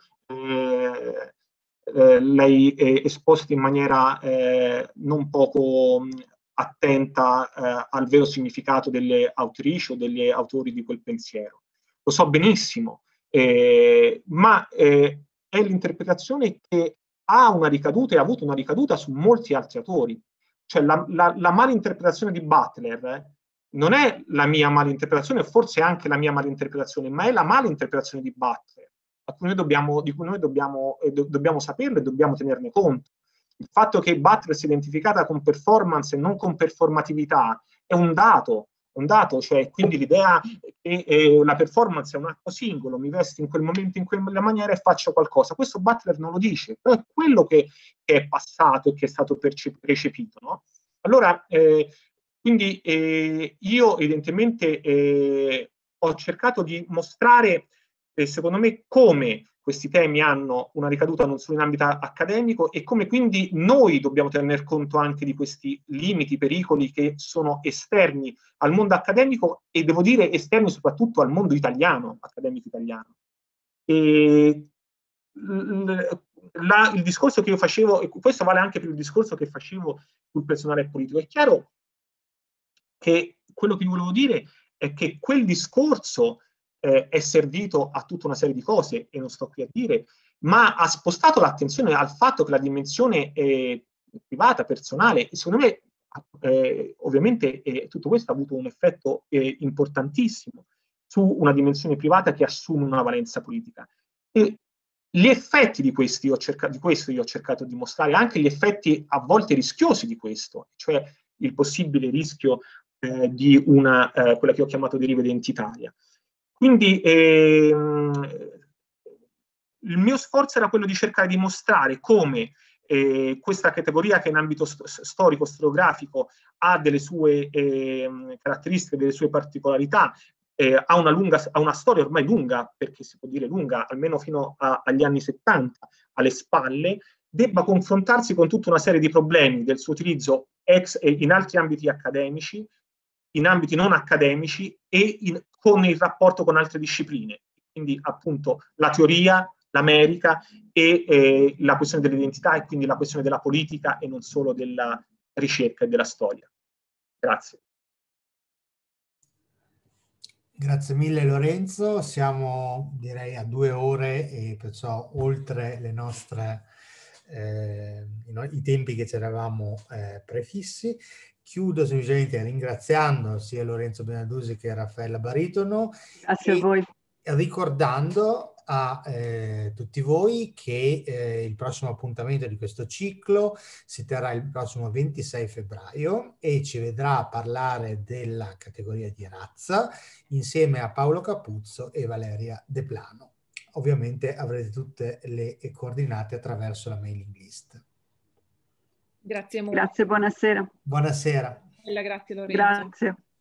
eh, eh, lei è esposta in maniera eh, non poco mh, attenta eh, al vero significato delle autrici o degli autori di quel pensiero. Lo so benissimo, eh, ma eh, è l'interpretazione che ha una ricaduta e ha avuto una ricaduta su molti altri autori. Cioè la, la, la malinterpretazione di Butler eh, non è la mia malinterpretazione, forse anche la mia malinterpretazione, ma è la malinterpretazione di Butler, a cui noi dobbiamo, di cui noi dobbiamo, eh, do, dobbiamo saperlo e dobbiamo tenerne conto. Il fatto che Butler sia identificata con performance e non con performatività è un dato, un dato, cioè quindi l'idea che eh, la performance è un atto singolo, mi vesto in quel momento in quella maniera e faccio qualcosa. Questo Butler non lo dice, però è quello che, che è passato e che è stato recepito, no? Allora, eh, quindi eh, io evidentemente eh, ho cercato di mostrare, eh, secondo me, come questi temi hanno una ricaduta non solo in ambito accademico e come quindi noi dobbiamo tener conto anche di questi limiti, pericoli che sono esterni al mondo accademico e devo dire esterni soprattutto al mondo italiano, accademico italiano. E la, il discorso che io facevo, e questo vale anche per il discorso che facevo sul personale politico, è chiaro che quello che volevo dire è che quel discorso eh, è servito a tutta una serie di cose, e non sto qui a dire, ma ha spostato l'attenzione al fatto che la dimensione eh, privata, personale, secondo me eh, ovviamente eh, tutto questo ha avuto un effetto eh, importantissimo su una dimensione privata che assume una valenza politica. E gli effetti di, questi io ho cercato, di questo io ho cercato di mostrare, anche gli effetti a volte rischiosi di questo, cioè il possibile rischio eh, di una, eh, quella che ho chiamato deriva identitaria. Quindi ehm, il mio sforzo era quello di cercare di mostrare come eh, questa categoria, che in ambito st storico, storiografico, ha delle sue eh, caratteristiche, delle sue particolarità, eh, ha, una lunga, ha una storia ormai lunga, perché si può dire lunga, almeno fino a, agli anni settanta, alle spalle, debba confrontarsi con tutta una serie di problemi del suo utilizzo ex, eh, in altri ambiti accademici, in ambiti non accademici e in, con il rapporto con altre discipline. Quindi appunto la teoria, l'America e eh, la questione dell'identità e quindi la questione della politica e non solo della ricerca e della storia. Grazie. Grazie mille Lorenzo, siamo direi a due ore e perciò oltre le nostre, eh, i, i tempi che ci eravamo eh, prefissi. Chiudo semplicemente ringraziando sia Lorenzo Benadusi che Raffaella Baritono. Grazie a voi. Ricordando a eh, tutti voi che eh, il prossimo appuntamento di questo ciclo si terrà il prossimo ventisei febbraio e ci vedrà parlare della categoria di razza insieme a Paolo Capuzzo e Valeria De Plano. Ovviamente avrete tutte le coordinate attraverso la mailing list. Grazie molto. Grazie, buonasera. Buonasera. Grazie Lorenzo. Grazie.